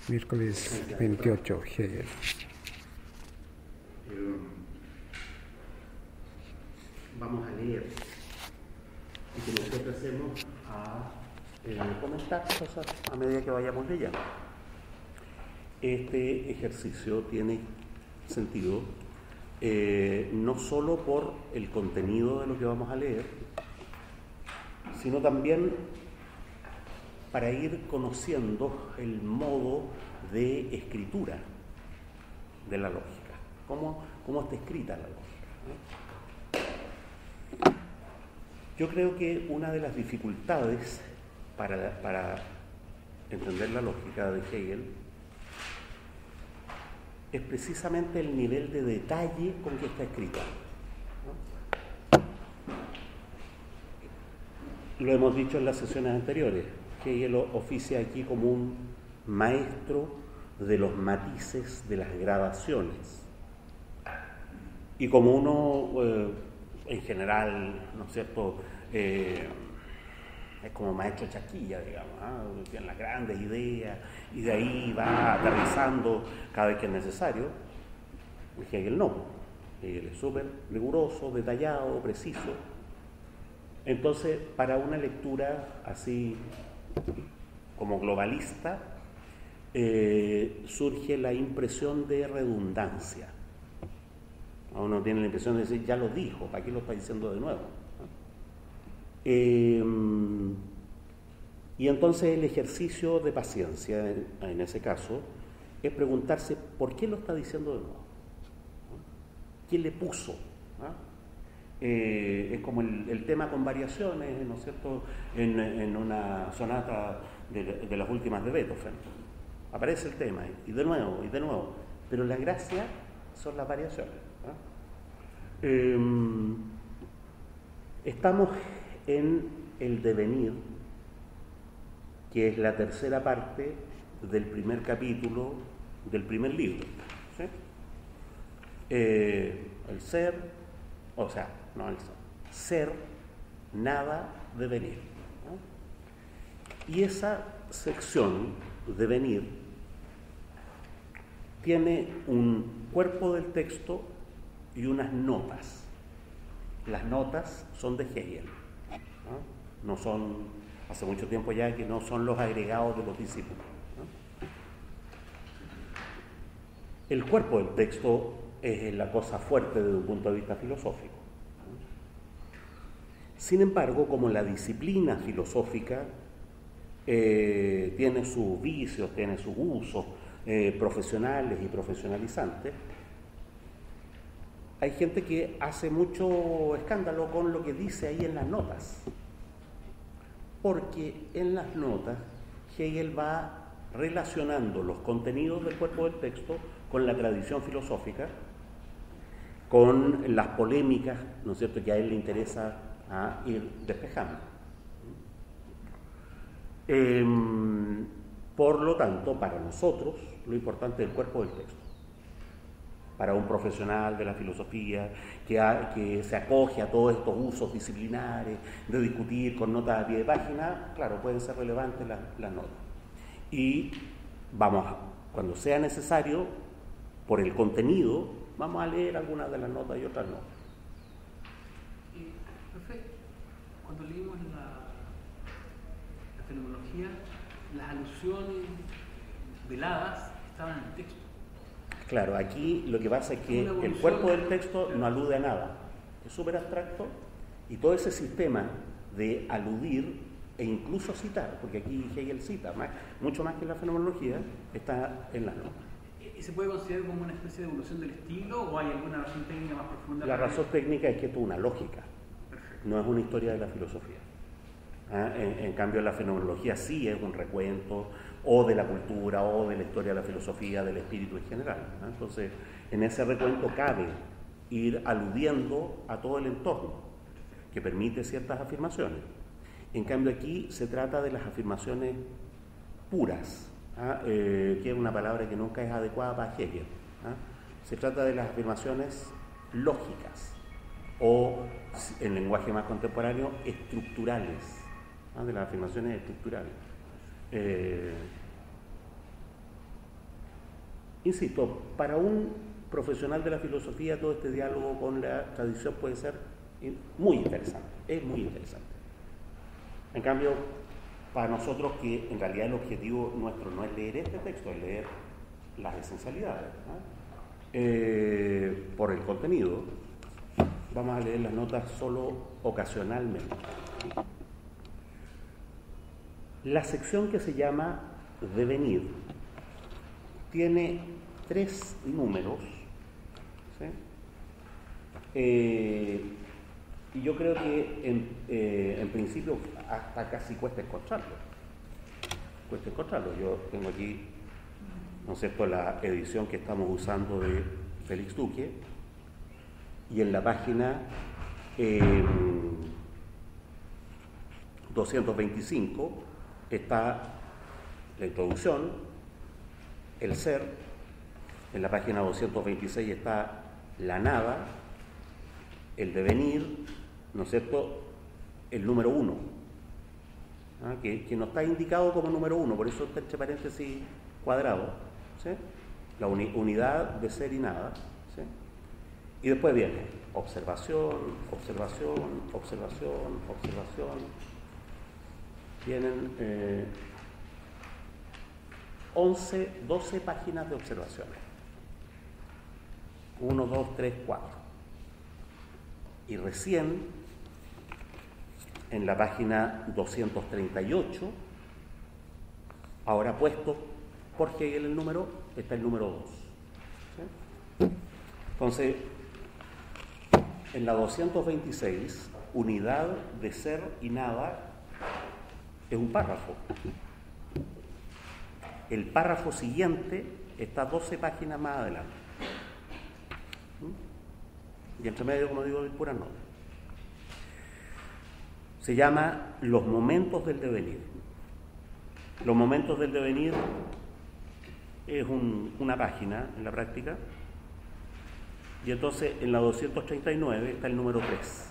Miércoles 28, Hegel. Vamos a leer y que nosotros empecemos a comentar cosas a medida que vayamos leyendo. Este ejercicio tiene sentido no solo por el contenido de lo que vamos a leer, sino también para ir conociendo el modo de escritura de la lógica, cómo está escrita la lógica, ¿no? Yo creo que una de las dificultades para entender la lógica de Hegel es precisamente el nivel de detalle con que está escrita, ¿no? Lo hemos dicho en las sesiones anteriores. Hegel oficia aquí como un maestro de los matices, de las gradaciones. Y como uno, en general, ¿no es cierto?, es como maestro chaquilla, digamos, ¿eh? Tiene las grandes ideas y de ahí va aterrizando cada vez que es necesario. Hegel no. Hegel es súper riguroso, detallado, preciso. Entonces, para una lectura así como globalista, surge la impresión de redundancia. Uno tiene la impresión de decir, ya lo dijo, ¿para qué lo está diciendo de nuevo? Y entonces el ejercicio de paciencia, en ese caso, es preguntarse, ¿por qué lo está diciendo de nuevo? ¿Quién le puso? Es como el tema con variaciones, ¿no es cierto?, en una sonata de las últimas de Beethoven. Aparece el tema, y de nuevo, pero la gracia son las variaciones, ¿no? Estamos en el devenir, que es la tercera parte del primer capítulo del primer libro, ¿sí? El ser, o sea, no el ser, nada, devenir, ¿no? Y esa sección, devenir, tiene un cuerpo del texto y unas notas. Las notas son de Hegel, ¿no? No son, hace mucho tiempo ya que no son los agregados de los discípulos, ¿no? El cuerpo del texto es la cosa fuerte desde un punto de vista filosófico. Sin embargo, como la disciplina filosófica tiene sus vicios, tiene sus usos profesionales y profesionalizantes, hay gente que hace mucho escándalo con lo que dice ahí en las notas, porque en las notas Hegel va relacionando los contenidos del cuerpo del texto con la tradición filosófica, con las polémicas, ¿no es cierto?, que a él le interesa ir despejando. Por lo tanto, para nosotros, lo importante es el cuerpo del texto. Para un profesional de la filosofía que se acoge a todos estos usos disciplinares, de discutir con notas a pie de página, claro, pueden ser relevantes las notas. Y cuando sea necesario, por el contenido, vamos a leer algunas de las notas y otras no. Perfecto. Cuando leímos la fenomenología, las alusiones veladas estaban en el texto. Claro, aquí lo que pasa es que el cuerpo del texto no alude a nada, es súper abstracto, y todo ese sistema de aludir e incluso citar, porque aquí Hegel cita, mucho más que en la fenomenología, está en las notas. ¿Y se puede considerar como una especie de evolución del estilo o hay alguna razón técnica más profunda? La razón técnica es que esto es una lógica, perfecto, no es una historia de la filosofía. En cambio, la fenomenología sí es un recuento o de la cultura o de la historia de la filosofía, del espíritu en general, ¿no? Entonces, en ese recuento cabe ir aludiendo a todo el entorno que permite ciertas afirmaciones. En cambio, aquí se trata de las afirmaciones puras, que es una palabra que nunca es adecuada para Hegel. Se trata de las afirmaciones lógicas o, en lenguaje más contemporáneo, estructurales, de las afirmaciones estructurales. insisto, para un profesional de la filosofía todo este diálogo con la tradición puede ser muy interesante, es muy interesante. En cambio, para nosotros, que en realidad el objetivo nuestro no es leer este texto, es leer las esencialidades, ¿no? Por el contenido, vamos a leer las notas solo ocasionalmente. La sección que se llama Devenir tiene 3 números, ¿sí? Y yo creo que en principio hasta casi cuesta encontrarlo. Yo tengo aquí, ¿no es cierto?, la edición que estamos usando de Félix Duque, y en la página 225 está la introducción, el ser. En la página 226 está la nada, el devenir, ¿no es cierto?, el número 1, que no está indicado como número 1, por eso está entre paréntesis cuadrado, ¿sí? La unidad de ser y nada, ¿sí? Y después viene observación, observación, observación, observación. Vienen 12 páginas de observaciones. 1, 2, 3, 4. Y recién, en la página 238, ahora puesto por Hegel el número, está el número 2. ¿Sí? Entonces, en la 226, unidad de ser y nada es un párrafo. El párrafo siguiente está 12 páginas más adelante. Y entre medio, como digo, hay puras notas. Se llama Los momentos del devenir. Los momentos del devenir es una página en la práctica, y entonces en la 239 está el número 3,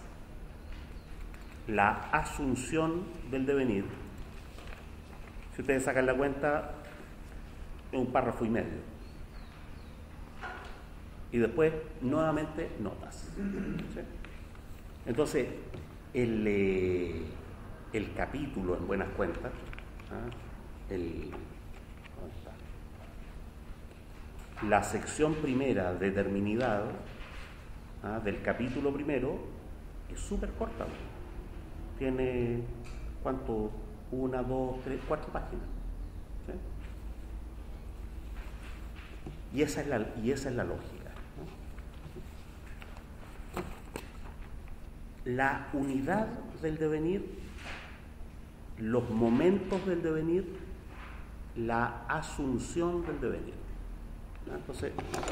la asunción del devenir. Si ustedes sacan la cuenta, es un párrafo y medio. Y después, nuevamente, notas. ¿Sí? Entonces, el capítulo, en buenas cuentas, ¿dónde está? La sección primera de terminidad del capítulo primero es súper corta. Tiene, ¿cuánto? 1, 2, 3, 4 páginas. ¿Sí? Y esa es la lógica. La unidad del devenir, los momentos del devenir, la asunción del devenir. Entonces,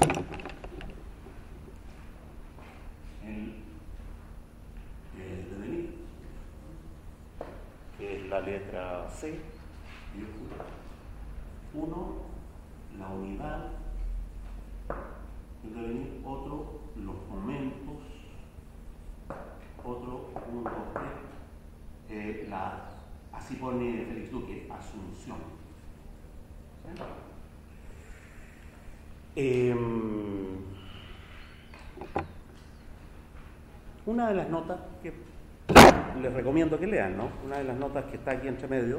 el devenir, que es la letra C, 1, la unidad del devenir, otro, los momentos, otro, 1, 2, 3, así pone Félix Duque, asunción. ¿Sí? Una de las notas que les recomiendo que lean, ¿no? Una de las notas que está aquí entre medio,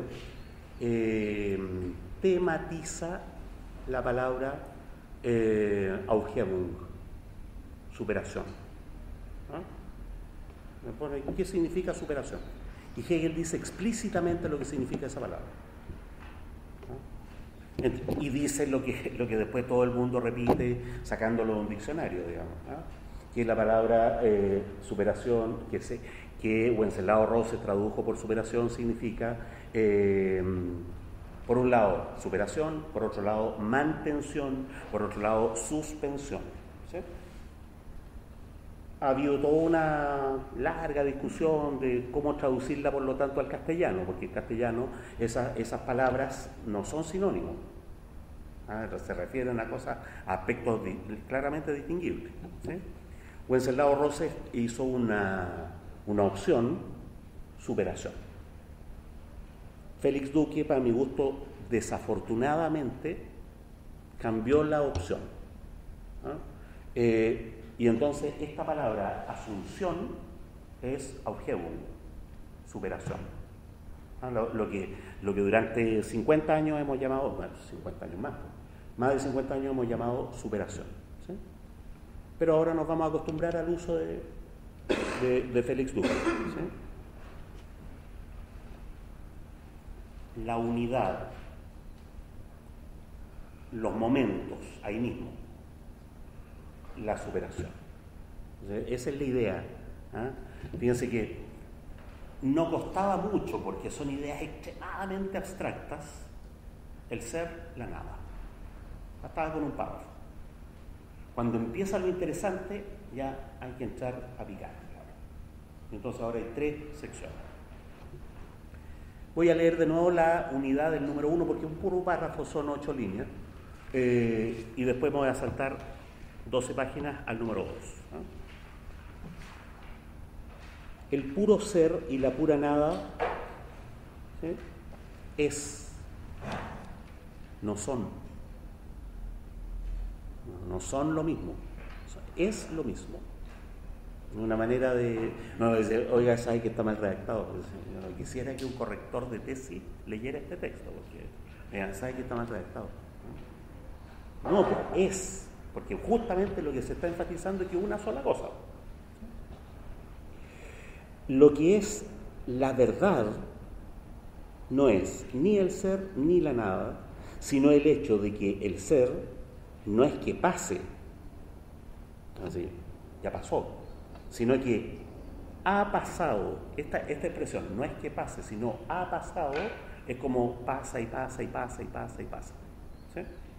tematiza la palabra Aufhebung, superación. Me pone, ¿qué significa superación? Y Hegel dice explícitamente lo que significa esa palabra. Y dice lo que después todo el mundo repite sacándolo de un diccionario, digamos, que es la palabra superación, que Wenceslao Rose tradujo por superación, significa por un lado superación, por otro lado mantención, por otro lado suspensión. ¿Sí? Ha habido toda una larga discusión de cómo traducirla, por lo tanto, al castellano, porque en castellano esas palabras no son sinónimos. Se refieren a cosas, a aspectos claramente distinguibles. ¿Sí? Wenceslao Rose hizo una opción, superación. Félix Duque, para mi gusto, desafortunadamente, cambió la opción. ¿Ah? Y entonces esta palabra asunción es Aufhebung, superación. ¿Ah? Lo que durante 50 años hemos llamado, bueno, 50 años más de 50 años hemos llamado superación. ¿Sí? Pero ahora nos vamos a acostumbrar al uso de Félix Duque. ¿Sí? La unidad, los momentos, ahí mismo, la superación. Esa es la idea. ¿Ah? Fíjense que no costaba mucho, porque son ideas extremadamente abstractas, el ser, la nada. Bastaba con un párrafo. Cuando empieza lo interesante, ya hay que entrar a picar. Entonces ahora hay 3 secciones. Voy a leer de nuevo la unidad del número 1, porque un puro párrafo son 8 líneas, y después me voy a saltar 12 páginas al número 2. ¿No? El puro ser y la pura nada, ¿sí? No son lo mismo, es lo mismo. Una manera de... No, decir, oiga, ¿sabe que está mal redactado? Yo quisiera que un corrector de tesis leyera este texto, porque ¿sabe que está mal redactado? No, pues es, porque justamente lo que se está enfatizando es que es una sola cosa. Lo que es la verdad no es ni el ser ni la nada, sino el hecho de que el ser no es que pase, así, ya pasó, sino que ha pasado. Esta expresión no es que pase, sino ha pasado, es como pasa y pasa y pasa y pasa y pasa. ¿Sí?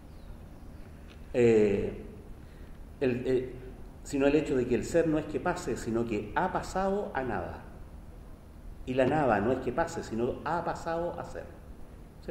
Sino el hecho de que el ser no es que pase, sino que ha pasado a nada. Y la nada no es que pase, sino ha pasado a ser. ¿Sí?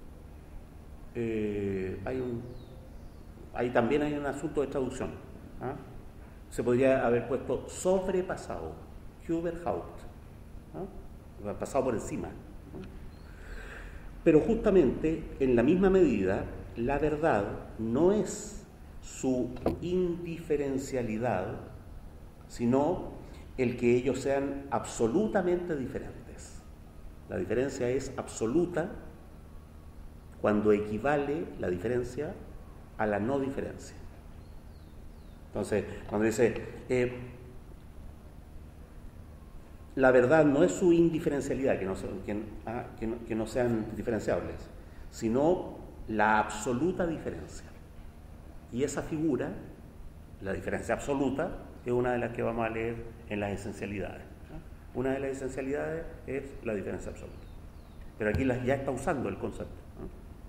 Ahí también hay un asunto de traducción. ¿Ah? Se podría haber puesto sobrepasado, Überhaupt, ¿ah? Pasado por encima. ¿Ah? Pero justamente, en la misma medida, la verdad no es su indiferencialidad, sino el que ellos sean absolutamente diferentes. La diferencia es absoluta cuando equivale la diferencia a la no diferencia. Entonces, cuando dice la verdad no es su indiferencialidad, que no sean diferenciables, sino la absoluta diferencia. Y esa figura, la diferencia absoluta, es una de las que vamos a leer en las esencialidades. ¿No? Una de las esencialidades es la diferencia absoluta. Pero aquí ya está usando el concepto. ¿No?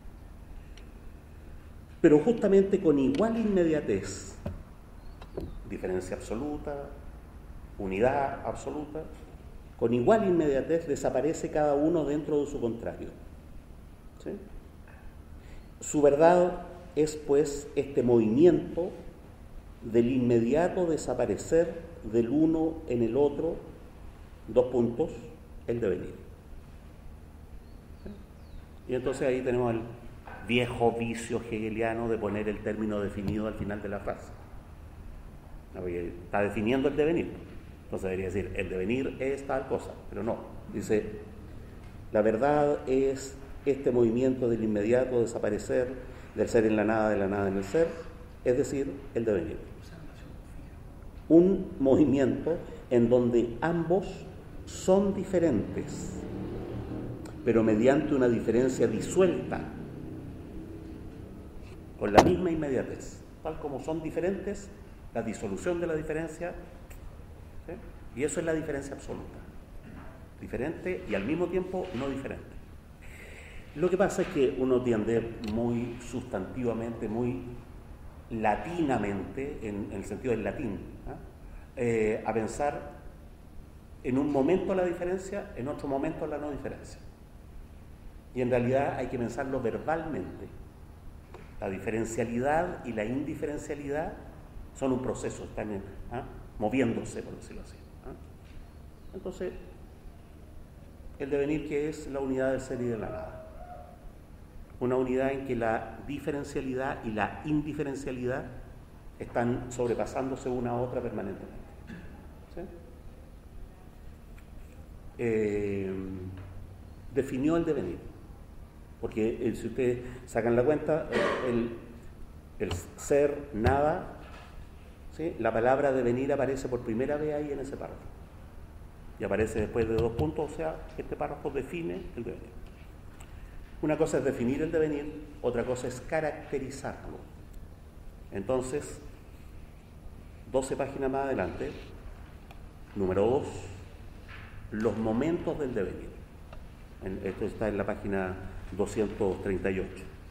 Pero justamente con igual inmediatez, diferencia absoluta, unidad absoluta, con igual inmediatez desaparece cada uno dentro de su contrario. ¿Sí? Su verdad es, pues, este movimiento del inmediato desaparecer del uno en el otro, el devenir. ¿Sí? Y entonces ahí tenemos el viejo vicio hegeliano de poner el término definido al final de la frase. Está definiendo el devenir. Entonces debería decir, el devenir es tal cosa, pero no. Dice, la verdad es este movimiento del inmediato desaparecer del ser en la nada, de la nada en el ser, es decir, el devenir. Un movimiento en donde ambos son diferentes, pero mediante una diferencia disuelta, con la misma inmediatez. Tal como son diferentes, la disolución de la diferencia, ¿sí? Y eso es la diferencia absoluta. Diferente y al mismo tiempo no diferente. Lo que pasa es que uno tiende muy sustantivamente, muy latinamente, en el sentido del latín, ¿eh? A pensar en un momento la diferencia, en otro momento la no diferencia. Y en realidad hay que pensarlo verbalmente. La diferencialidad y la indiferencialidad son un proceso, están moviéndose, por decirlo así. Entonces, el devenir, que es la unidad del ser y de la nada. una unidad en que la diferencialidad y la indiferencialidad están sobrepasándose una a otra permanentemente. ¿Sí? Definió el devenir, porque si ustedes sacan la cuenta, el ser, nada, ¿sí? La palabra devenir aparece por primera vez ahí en ese párrafo, y aparece después de 2 puntos, o sea, este párrafo define el devenir. Una cosa es definir el devenir, otra cosa es caracterizarlo. Entonces, 12 páginas más adelante, número 2, los momentos del devenir. Esto está en la página 238.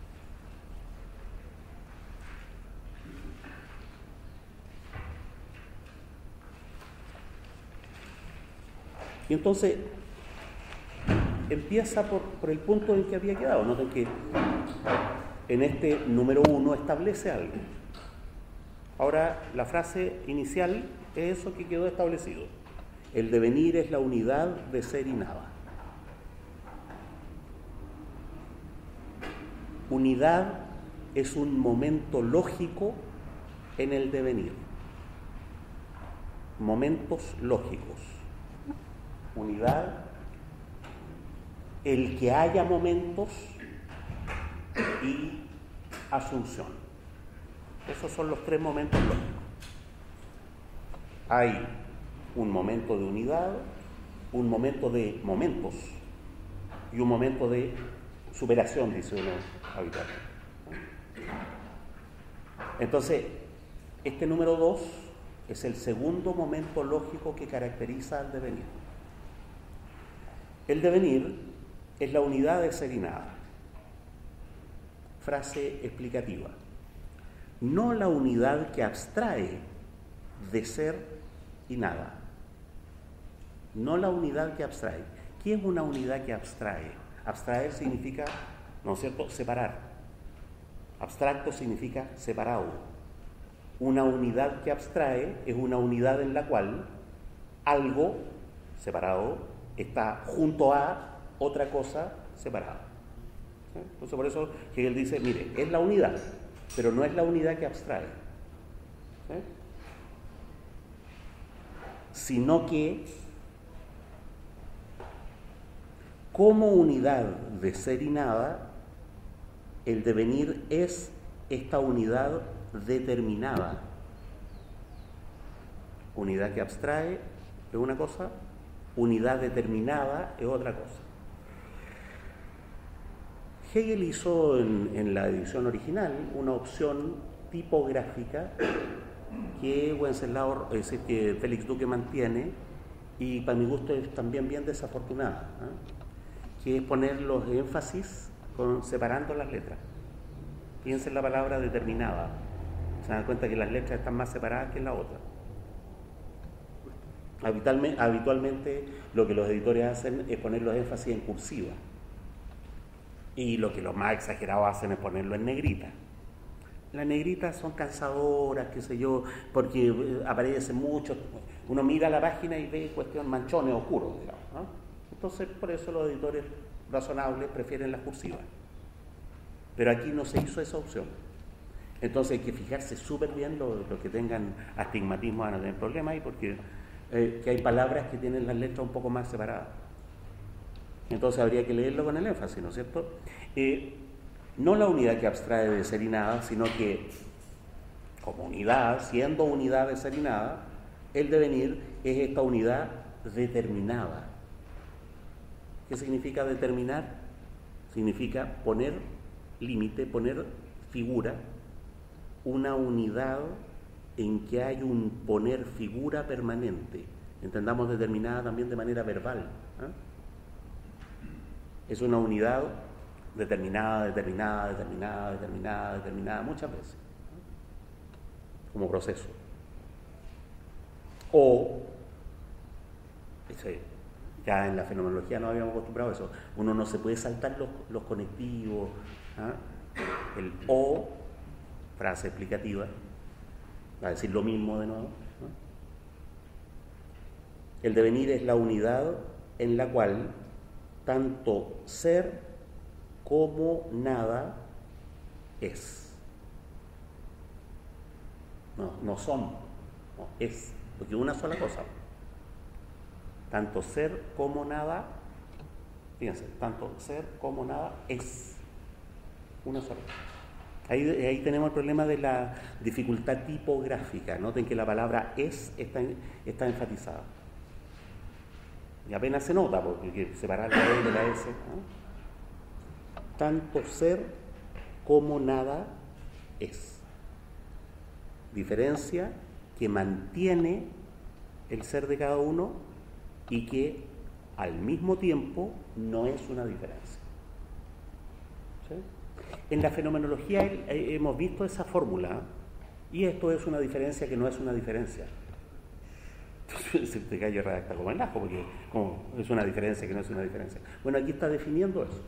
Y entonces empieza por el punto en que había quedado. Noten que en este número 1 establece algo. Ahora, la frase inicial es eso que quedó establecido. El devenir es la unidad de ser y nada. Unidad es un momento lógico en el devenir. Momentos lógicos. Unidad, el que haya momentos, y asunción. Esos son los 3 momentos lógicos. Hay un momento de unidad, un momento de momentos y un momento de superación, dice uno habitualmente. Entonces, este número 2 es el segundo momento lógico que caracteriza al devenir. El devenir es la unidad de ser y nada. Frase explicativa. No la unidad que abstrae de ser y nada. No la unidad que abstrae. ¿Qué es una unidad que abstrae? Abstraer significa, ¿no es cierto?, separar. Abstracto significa separado. Una unidad que abstrae es una unidad en la cual algo separado está junto a otra cosa separada. ¿Sí? Entonces, por eso Hegel dice, mire, es la unidad, pero no es la unidad que abstrae. ¿Sí? Sino que, como unidad de ser y nada, el devenir es esta unidad determinada. Unidad que abstrae es una cosa, unidad determinada es otra cosa. Hegel hizo en la edición original una opción tipográfica que Wenceslao, es decir, que Félix Duque mantiene, y para mi gusto es también bien desafortunada, que es poner los énfasis separando las letras. Piensen en la palabra determinada, se dan cuenta que las letras están más separadas que en la otra. Habitualmente lo que los editores hacen es poner los énfasis en cursiva, y lo que los más exagerados hacen es ponerlo en negrita. Las negritas son cansadoras, qué sé yo, porque aparecen mucho. Uno mira la página y ve cuestión manchones oscuros, digamos, ¿no? Entonces, por eso los editores razonables prefieren las cursivas. Pero aquí no se hizo esa opción. Entonces hay que fijarse súper bien, los que tengan astigmatismo van a tener problemas ahí, porque que hay palabras que tienen las letras un poco más separadas. Entonces habría que leerlo con el énfasis, ¿no es cierto? No la unidad que abstrae de ser y nada, sino que como unidad, siendo unidad de ser y nada, el devenir es esta unidad determinada. ¿Qué significa determinar? Significa poner límite, poner figura, una unidad en que hay un poner figura permanente. Entendamos determinada también de manera verbal. Es una unidad determinada muchas veces, como proceso. O, ya en la fenomenología no habíamos acostumbrado a eso, uno no se puede saltar los conectivos, el o, frase explicativa, va a decir lo mismo de nuevo. El devenir es la unidad en la cual tanto ser como nada es. No son, no, es, porque una sola cosa. Tanto ser como nada, fíjense, tanto ser como nada es una sola cosa. Ahí tenemos el problema de la dificultad tipográfica. Noten que la palabra es está enfatizada. Y apenas se nota, porque hay que separar la E de la S. ¿No? Tanto ser como nada es. Diferencia que mantiene el ser de cada uno y que al mismo tiempo no es una diferencia. ¿Sí? En la fenomenología hemos visto esa fórmula, y esto es una diferencia que no es una diferencia. Se te cae redacta como el ajo, porque como es una diferencia que no es una diferencia. Bueno, aquí está definiendo eso.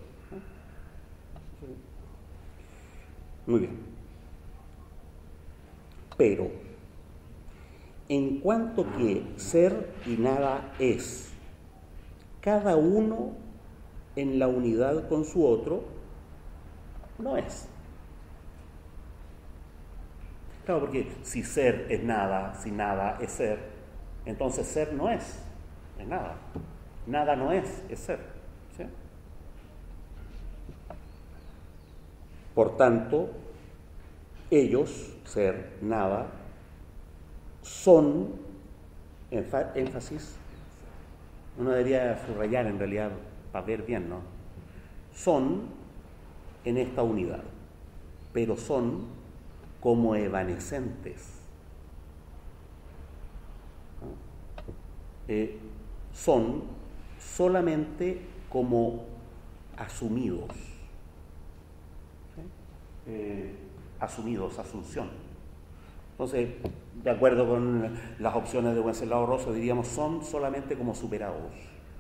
Muy bien. Pero, en cuanto que ser y nada es, cada uno en la unidad con su otro, no es. Claro, porque si ser es nada, si nada es ser, entonces ser no es nada. Nada no es ser. ¿Sí? Por tanto, ellos, ser, nada, son, énfasis, uno debería subrayar en realidad para ver bien, ¿no? Son en esta unidad, pero son como evanescentes. Son solamente como asumidos. Asumidos, asunción. Entonces, de acuerdo con las opciones de Wenceslao Rosso, diríamos son solamente como superados.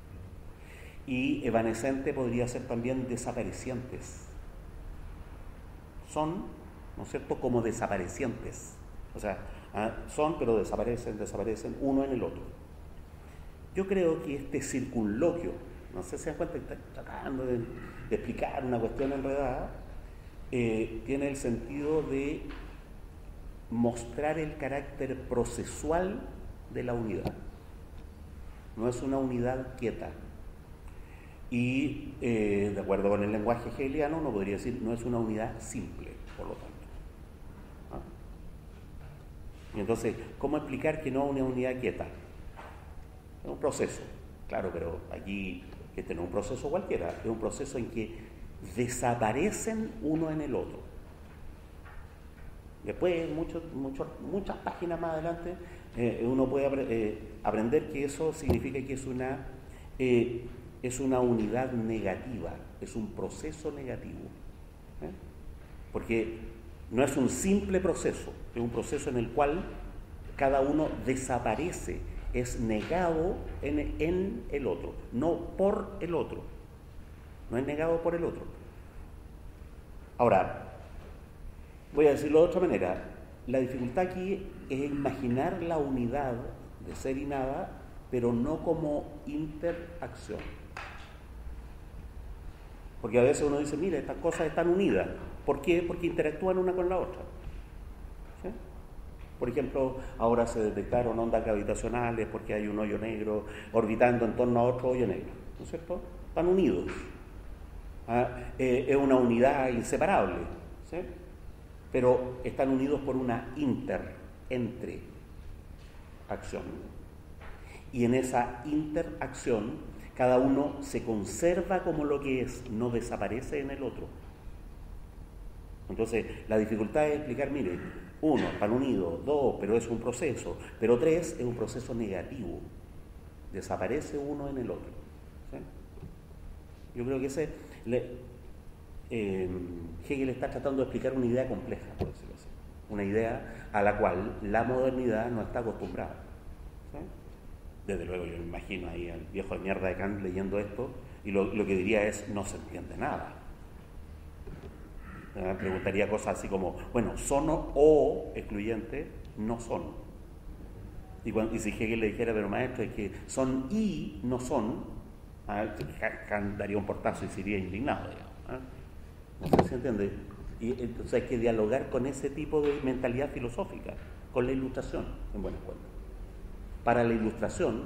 Y evanescente podría ser también desaparecientes. Son, ¿no es cierto?, como desaparecientes. O sea, son, pero desaparecen uno en el otro. Yo creo que este circunloquio, no sé si se dan cuenta, está tratando de explicar una cuestión enredada, tiene el sentido de mostrar el carácter procesual de la unidad. No es una unidad quieta. Y de acuerdo con el lenguaje hegeliano, uno podría decir no es una unidad simple, por lo tanto. ¿Ah? Y entonces, ¿cómo explicar que no es una unidad quieta? Es un proceso, claro, pero aquí este no es un proceso cualquiera, es un proceso en que desaparecen uno en el otro. Después, muchas páginas más adelante, uno puede aprender que eso significa que es una unidad negativa, es un proceso negativo. Porque no es un simple proceso, es un proceso en el cual cada uno desaparece, es negado en el otro, no por el otro. No es negado por el otro. Ahora, voy a decirlo de otra manera. La dificultad aquí es imaginar la unidad de ser y nada, pero no como interacción. Porque a veces uno dice, mira, estas cosas están unidas. ¿Por qué? Porque interactúan una con la otra. ¿Sí? Por ejemplo, ahora se detectaron ondas gravitacionales porque hay un hoyo negro orbitando en torno a otro hoyo negro. ¿No es cierto? Están unidos. Es una unidad inseparable. ¿Sí? Pero están unidos por una entre acción. Y en esa interacción, cada uno se conserva como lo que es, no desaparece en el otro. Entonces, la dificultad es explicar, mire, 1, están unidos, 2, pero es un proceso, pero 3 es un proceso negativo. Desaparece uno en el otro. ¿Sí? Yo creo que Hegel está tratando de explicar una idea compleja, por decirlo así. Una idea a la cual la modernidad no está acostumbrada. ¿Sí? Desde luego yo me imagino ahí al viejo de mierda de Kant leyendo esto y lo que diría es, no se entiende nada. Me preguntaría cosas así como, bueno, son o excluyente, no son. Y si Hegel le dijera, pero maestro, es que son y no son, Kant daría un portazo y sería indignado, digamos. No sé si se entiende. Y entonces hay que dialogar con ese tipo de mentalidad filosófica, con la ilustración, en buena cuenta. Para la ilustración,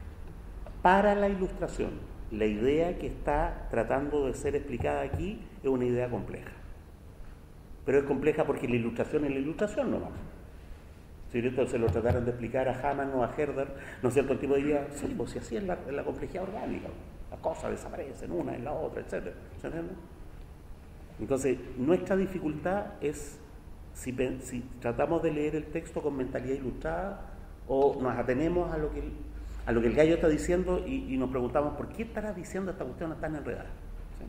la idea que está tratando de ser explicada aquí es una idea compleja. Pero es compleja porque la ilustración es la ilustración nomás. Si esto se lo trataran de explicar a Hamann o a Herder, ¿no es cierto? El tipo diría, sí, pues si así es la complejidad orgánica, las cosas desaparecen una en la otra, etc. ¿Se entiende? Entonces, nuestra dificultad es si tratamos de leer el texto con mentalidad ilustrada o nos atenemos a lo que el gallo está diciendo y nos preguntamos por qué estará diciendo esta cuestión tan enredada. ¿Sí?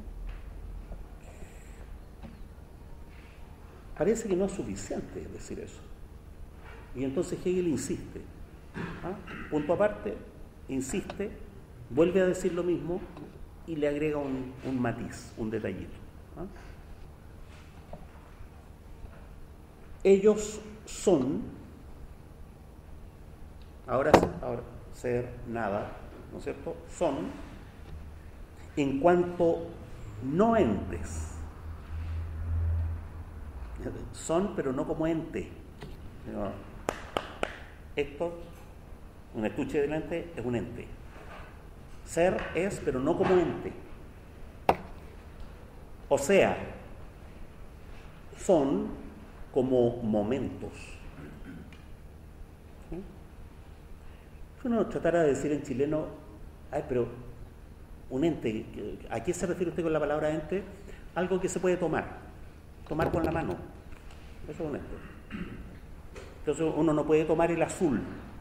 Parece que no es suficiente decir eso. Y entonces Hegel insiste, punto aparte, insiste, vuelve a decir lo mismo y le agrega un matiz, un detallito. Ellos son, ahora ser nada, ¿no es cierto? Son, en cuanto no entes. Son, pero no como ente. Esto, un estuche de ente, es un ente. Ser es, pero no como ente. O sea, son como momentos. ¿Sí? Si uno tratara de decir en chileno, pero un ente, ¿a qué se refiere usted con la palabra ente? Algo que se puede tomar con la mano. Eso es un ente. Entonces uno no puede tomar el azul.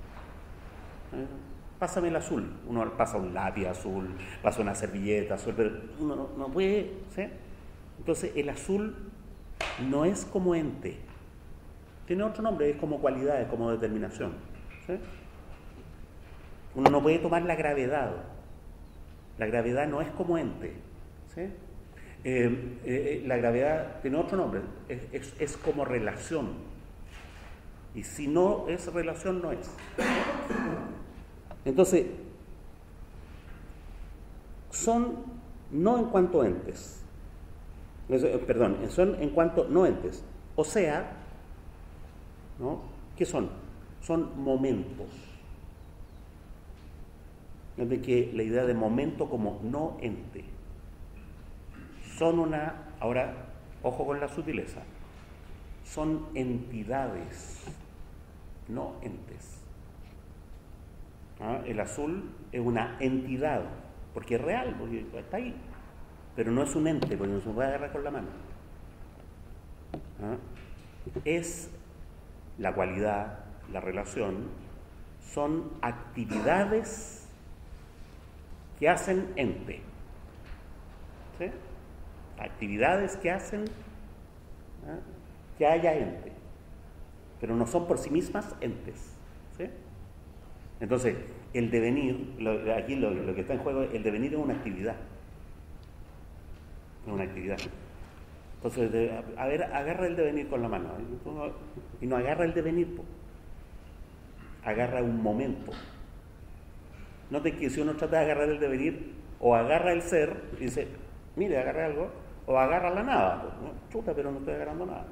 Pásame el azul. Uno pasa un lápiz azul, pasa una servilleta azul, pero uno no puede, ¿sí? Entonces el azul no es como ente. Tiene otro nombre, es como cualidad, es como determinación. ¿Sí? Uno no puede tomar la gravedad. La gravedad no es como ente. ¿Sí? La gravedad tiene otro nombre, es como relación. Y si no es relación, no es. Entonces, son no en cuanto entes. Perdón, son en cuanto no entes. O sea, ¿no? ¿Qué son? Son momentos. Es de que la idea de momento como no ente. Son ahora, ojo con la sutileza, son entidades, no entes. El azul es una entidad, porque es real, porque está ahí, pero no es un ente, porque no se puede agarrar con la mano. Es la cualidad, la relación, son actividades que hacen ente. ¿Sí? Actividades que hacen que haya ente, pero no son por sí mismas entes. ¿Sí? Entonces, el devenir, aquí lo que está en juego, el devenir es una actividad. Es una actividad. Entonces, a ver, agarra el devenir con la mano. Y no agarra el devenir, agarra un momento. Noten que si uno trata de agarrar el devenir, o agarra el ser, y dice, mire, agarré algo, o agarra la nada. Chuta, pero no estoy agarrando nada.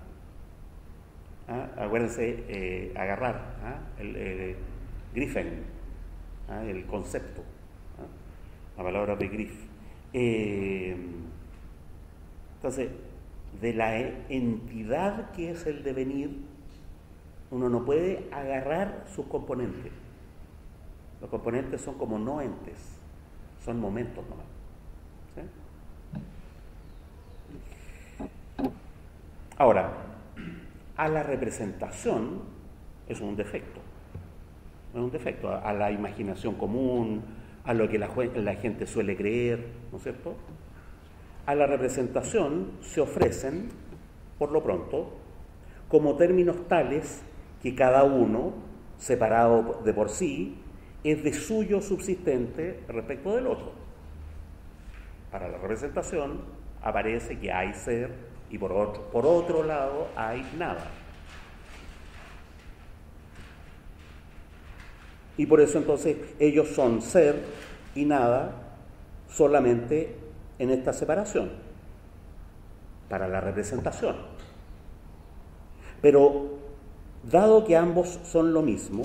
Acuérdense, agarrar, el griffen, el concepto, la palabra begriff. Entonces, de la entidad que es el devenir, uno no puede agarrar sus componentes. Los componentes son como no entes, son momentos nomás. ¿Sí? Ahora, a la representación es un defecto. Es un defecto a la imaginación común, a lo que la gente suele creer, ¿no es cierto? A la representación se ofrecen, por lo pronto, como términos tales que cada uno, separado de por sí, es de suyo subsistente respecto del otro. Para la representación aparece que hay ser y por otro lado hay nada. Y por eso entonces ellos son ser y nada solamente en esta separación. para la representación. Pero, dado que ambos son lo mismo,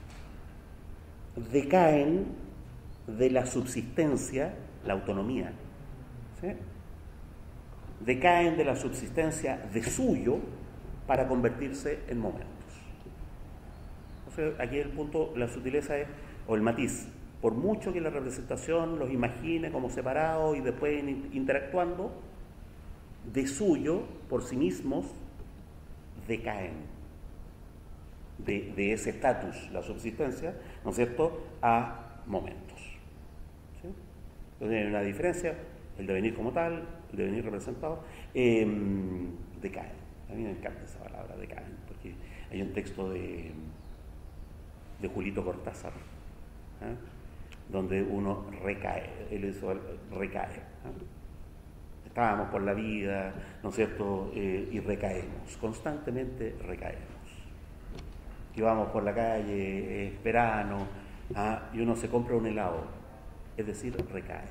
decaen de la subsistencia, la autonomía, ¿sí? Decaen de la subsistencia de suyo para convertirse en momentos. Entonces, aquí el punto, la sutileza es, o el matiz, por mucho que la representación los imagine como separados y después interactuando, de suyo, por sí mismos, decaen de ese estatus, la subsistencia, ¿no es cierto?, a momentos. ¿Sí? Entonces hay una diferencia, el devenir como tal, el devenir representado, decaen. A mí me encanta esa palabra, decaen, porque hay un texto de Julito Cortázar, ¿eh?, donde uno recae, él hizo recae. ¿Eh? Estábamos por la vida, ¿no es cierto?, y recaemos, constantemente recaemos. Y vamos por la calle, es verano, y uno se compra un helado, es decir, recae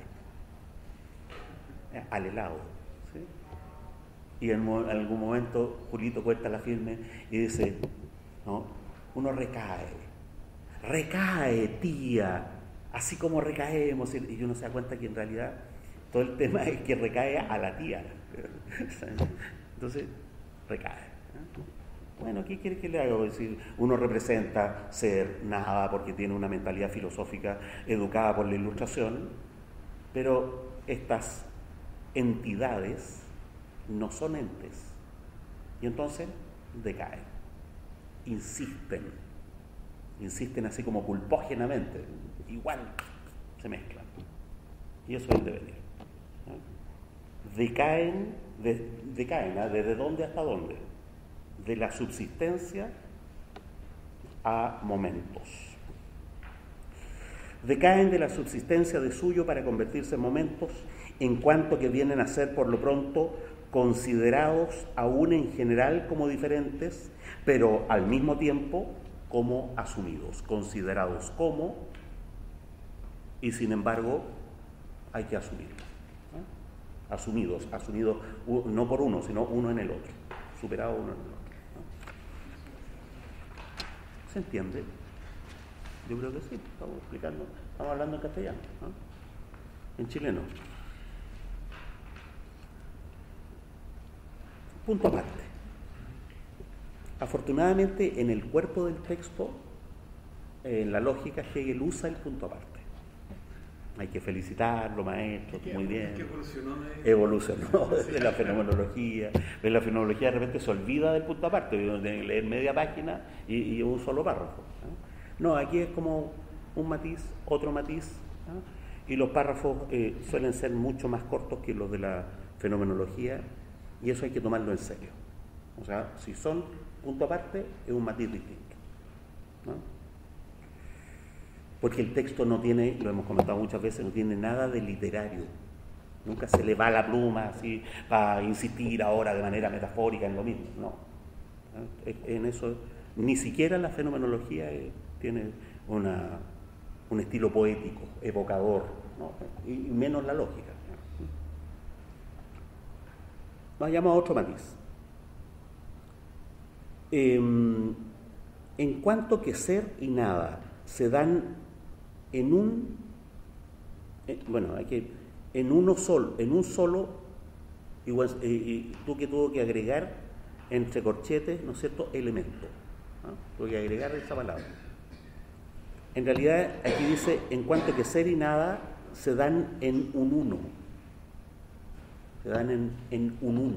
al helado, ¿sí? Y en algún momento Julito cuenta la firme y dice, ¿no?, uno recae, tía, así como recaemos, y uno se da cuenta que en realidad todo el tema es que recae a la tía. Entonces, recae. Bueno, ¿qué quiere que le haga? Es decir, uno representa ser nada porque tiene una mentalidad filosófica educada por la Ilustración, pero estas entidades no son entes. Y entonces decaen, insisten así como culpógenamente, igual se mezclan. Y eso es el devenir. Decaen, ¿desde dónde hasta dónde? De la subsistencia a momentos. Decaen de la subsistencia de suyo para convertirse en momentos, en cuanto que vienen a ser por lo pronto considerados aún en general como diferentes, pero al mismo tiempo como asumidos, considerados como, y sin embargo hay que asumirlos, ¿no? Asumidos no por uno, sino uno en el otro, superado uno en el otro. ¿Se entiende? Yo creo que sí, estamos explicando, estamos hablando en castellano, ¿no? En chileno. Punto aparte. Afortunadamente, en el cuerpo del texto, en la lógica, Hegel usa el punto aparte. Hay que felicitarlo, maestro, muy bien. Evolucionó desde la fenomenología. En la fenomenología de repente se olvida del punto aparte, tiene que leer media página y un solo párrafo, ¿no? No, aquí es como un matiz, otro matiz, ¿no? Y los párrafos suelen ser mucho más cortos que los de la fenomenología, y eso hay que tomarlo en serio. O sea, si son punto aparte, es un matiz distinto, ¿no? Porque el texto no tiene, lo hemos comentado muchas veces, no tiene nada de literario. Nunca se le va la pluma así para insistir ahora de manera metafórica en lo mismo, no. En eso, ni siquiera la fenomenología tiene un estilo poético, evocador, ¿no? Y menos la lógica. Vayamos a otro matiz. En cuanto que ser y nada se dan en un solo, igual, tú que tuvo que agregar entre corchetes, ¿no es cierto?, elemento, ¿no? Tuvo que agregar esa palabra. En realidad aquí dice, en cuanto que ser y nada se dan en un uno, se dan en un uno,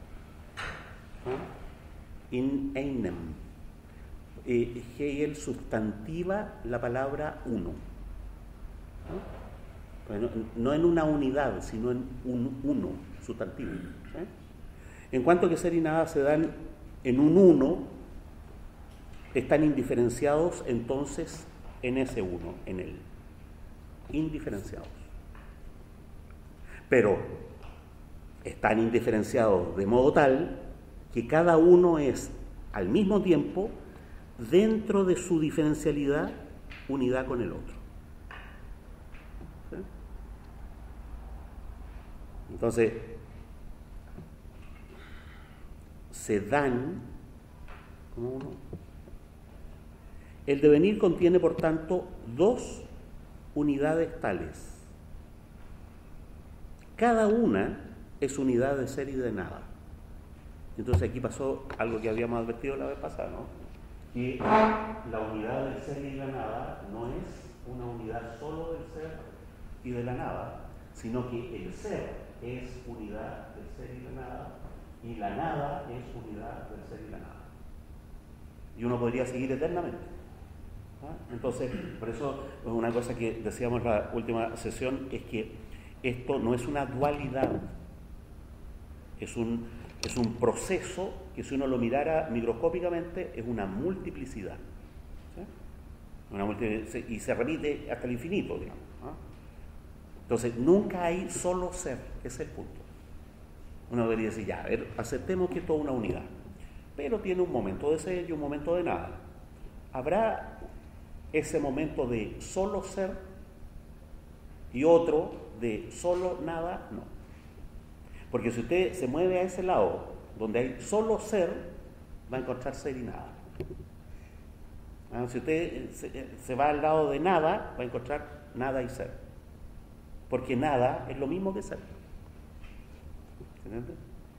¿no? In einem. Hegel sustantiva la palabra uno, ¿no? Bueno, no en una unidad, sino en un uno, sustantivo, ¿eh? En cuanto que ser y nada se dan en un uno, están indiferenciados entonces en ese uno, en él. Indiferenciados. Pero están indiferenciados de modo tal que cada uno es al mismo tiempo, dentro de su diferencialidad, unidad con el otro. ¿Sí? Entonces, se dan como uno. El devenir contiene, por tanto, dos unidades tales. Cada una es unidad de ser y de nada. Entonces aquí pasó algo que habíamos advertido la vez pasada, ¿no? Que la unidad del ser y de la nada no es una unidad solo del ser y de la nada, sino que el ser es unidad del ser y de la nada, y la nada es unidad del ser y la nada. Y uno podría seguir eternamente. Entonces, por eso una cosa que decíamos en la última sesión es que esto no es una dualidad, es un proceso que, si uno lo mirara microscópicamente, es una multiplicidad. ¿Sí? Y se repite hasta el infinito, digamos. Entonces, nunca hay solo ser, ese es el punto. Uno debería decir, ya, a ver, aceptemos que esto es una unidad, pero tiene un momento de ser y un momento de nada. ¿Habrá ese momento de solo ser y otro de solo nada? No. Porque si usted se mueve a ese lado, donde hay solo ser, va a encontrar ser y nada. Si usted se va al lado de nada, va a encontrar nada y ser. Porque nada es lo mismo que ser. ¿Entiende?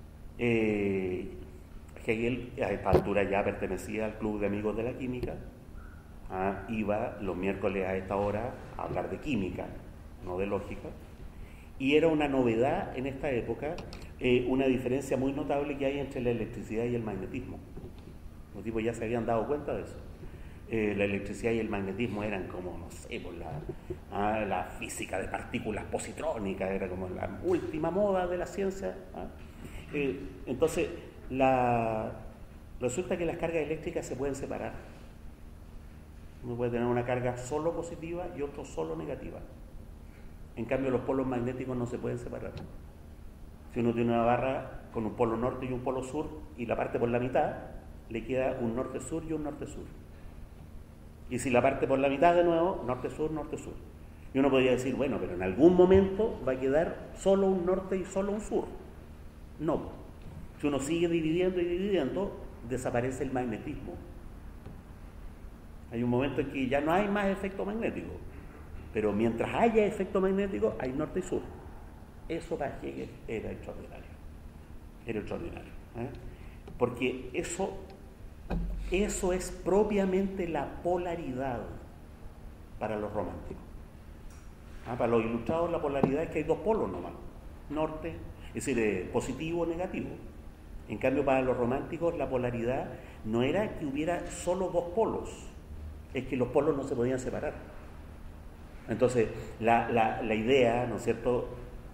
Hegel a esta altura ya pertenecía al Club de Amigos de la Química. Iba los miércoles a esta hora a hablar de química, no de lógica. Y era una novedad en esta época, una diferencia muy notable que hay entre la electricidad y el magnetismo. Los tipos ya se habían dado cuenta de eso. La electricidad y el magnetismo eran como, no sé, pues la física de partículas positrónicas, era como la última moda de la ciencia. Entonces, resulta que las cargas eléctricas se pueden separar. Uno puede tener una carga solo positiva y otro solo negativa. En cambio, los polos magnéticos no se pueden separar. Si uno tiene una barra con un polo norte y un polo sur y la parte por la mitad, le queda un norte-sur y un norte-sur. Y si la parte por la mitad de nuevo, norte-sur, norte-sur. Y uno podría decir, bueno, pero en algún momento va a quedar solo un norte y solo un sur. No. Si uno sigue dividiendo y dividiendo, desaparece el magnetismo. Hay un momento en que ya no hay más efecto magnético. Pero mientras haya efecto magnético, hay norte y sur. Eso para Hegel era extraordinario. Era extraordinario. Porque eso es propiamente la polaridad para los románticos. Para los ilustrados, la polaridad es que hay dos polos nomás. Norte, es decir, positivo o negativo. En cambio, para los románticos, la polaridad no era que hubiera solo dos polos, es que los polos no se podían separar. Entonces, la idea, ¿no es cierto?,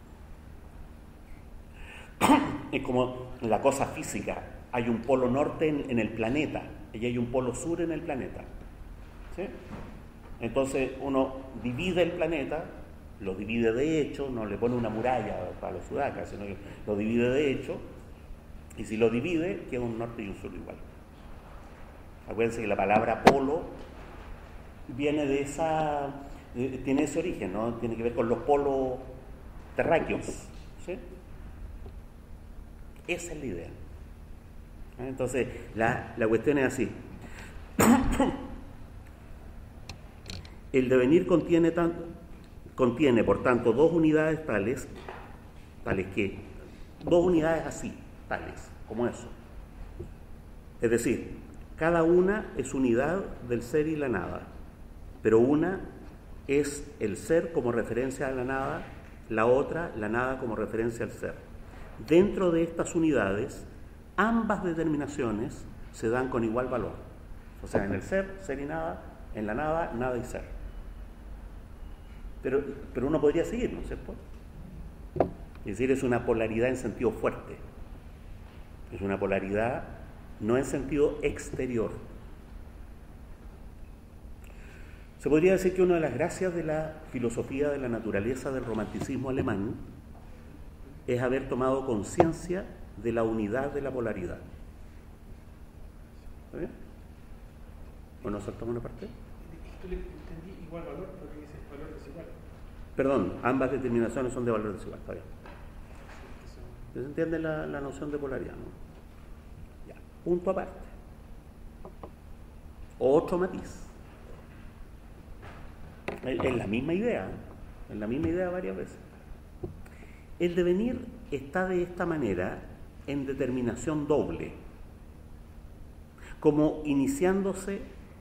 es como la cosa física. Hay un polo norte en el planeta y hay un polo sur en el planeta. ¿Sí? Entonces, uno divide el planeta, lo divide de hecho, no le pone una muralla para los sudacas, sino que lo divide de hecho, y si lo divide, queda un norte y un sur igual. Acuérdense que la palabra polo viene de tiene ese origen, ¿no? Tiene que ver con los polos terráqueos. ¿Sí? Esa es la idea. Entonces, la cuestión es así. El devenir contiene, por tanto, dos unidades tales que, dos unidades así, tales, como eso. Es decir, cada una es unidad del ser y la nada, pero una es el ser como referencia a la nada, la otra, la nada como referencia al ser. Dentro de estas unidades, ambas determinaciones se dan con igual valor. O sea, en el ser, ser y nada; en la nada, nada y ser. Pero uno podría seguir, ¿no es cierto? Es decir, es una polaridad en sentido fuerte. Es una polaridad no en sentido exterior. Se podría decir que una de las gracias de la filosofía de la naturaleza del romanticismo alemán es haber tomado conciencia de la unidad de la polaridad. ¿Está bien? ¿O nos saltamos una parte? Esto le entendí igual valor, porque dice valor desigual. Perdón, ambas determinaciones son de valor desigual, está bien. ¿Se entiende la noción de polaridad, no? punto aparte. Otro matiz. Es la misma idea, varias veces. El devenir está de esta manera en determinación doble, como iniciándose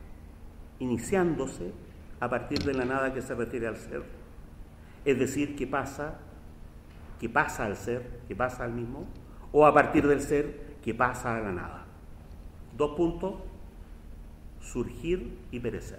a partir de la nada que se refiere al ser, es decir, que pasa al ser, que pasa al mismo, o a partir del ser que pasa a la nada. 2 puntos, surgir y perecer.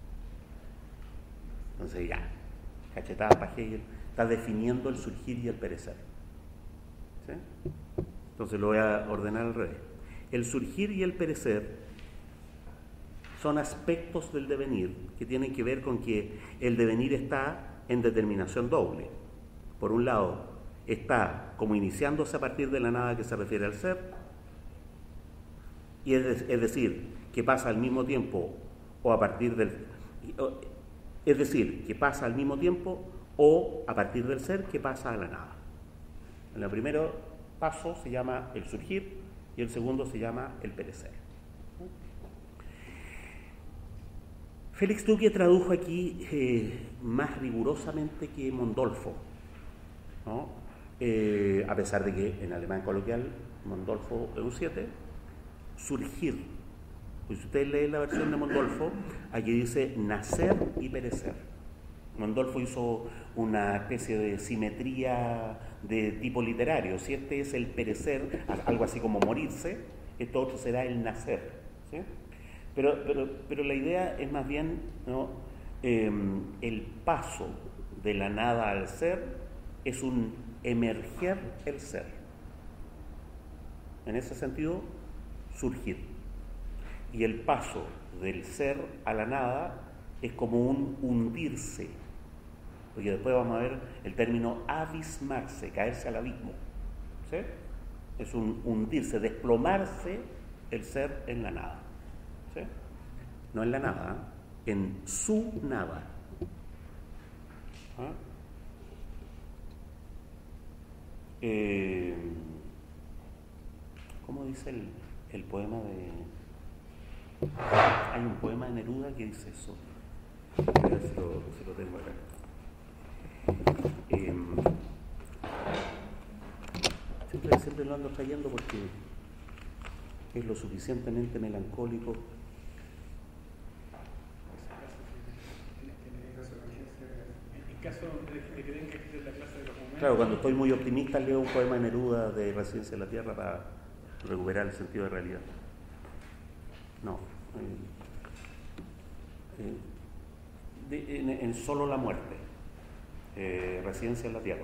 Entonces ya, cachetada para Hegel, está definiendo el surgir y el perecer. ¿Sí? Entonces lo voy a ordenar al revés. El surgir y el perecer son aspectos del devenir que tienen que ver con que el devenir está en determinación doble. Por un lado, está como iniciándose a partir de la nada que se refiere al ser, y es decir, que pasa al mismo tiempo o a partir del... Es decir, que pasa al mismo tiempo o a partir del ser que pasa a la nada. En el primero paso se llama el surgir y el segundo se llama el perecer. Félix Duque tradujo aquí más rigurosamente que Mondolfo, ¿no? A pesar de que en alemán coloquial Mondolfo es un 7, surgir. Pues si ustedes leen la versión de Mondolfo, aquí dice nacer y perecer. Mondolfo hizo una especie de simetría de tipo literario. Si este es el perecer, algo así como morirse, esto otro será el nacer, ¿sí? Pero la idea es más bien, ¿no? El paso de la nada al ser es un emerger el ser. En ese sentido, surgir. Y el paso del ser a la nada es como un hundirse, porque después vamos a ver el término abismarse, caerse al abismo, ¿sí? Es un hundirse, desplomarse el ser en la nada, ¿sí? No en la nada, en su nada. ¿Ah? ¿Cómo dice el poema de... Hay un poema de Neruda que dice eso. A ver si lo tengo acá. Siempre lo ando trayendo porque es lo suficientemente melancólico. En caso de que tenga que hacer la clase de los momentos. Claro, cuando estoy muy optimista leo un poema de Neruda de Residencia en la Tierra para recuperar el sentido de realidad. No. En Solo la muerte. Residencia en la Tierra.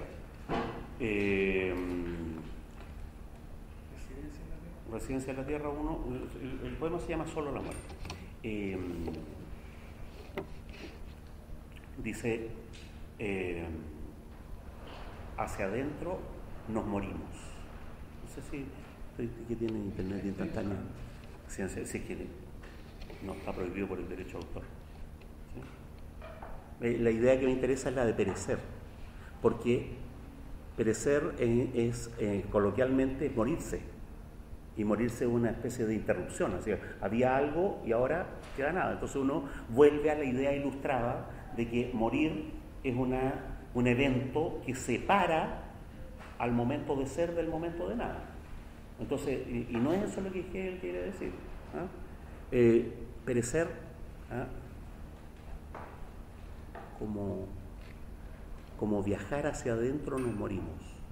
Residencia en la Tierra 1. El poema se llama Solo la muerte. Dice, hacia adentro nos morimos. No sé si que tiene internet instantáneo. Si es que no está prohibido por el derecho de autor. ¿Sí? La idea que me interesa es la de perecer, porque perecer es coloquialmente morirse, y morirse es una especie de interrupción, así que había algo y ahora queda nada. Entonces uno vuelve a la idea ilustrada de que morir es un evento que separa al momento de ser del momento de nada. Entonces, y no es eso lo que Hegel quiere decir, ¿ah? Perecer, ¿ah? Como viajar hacia adentro nos morimos.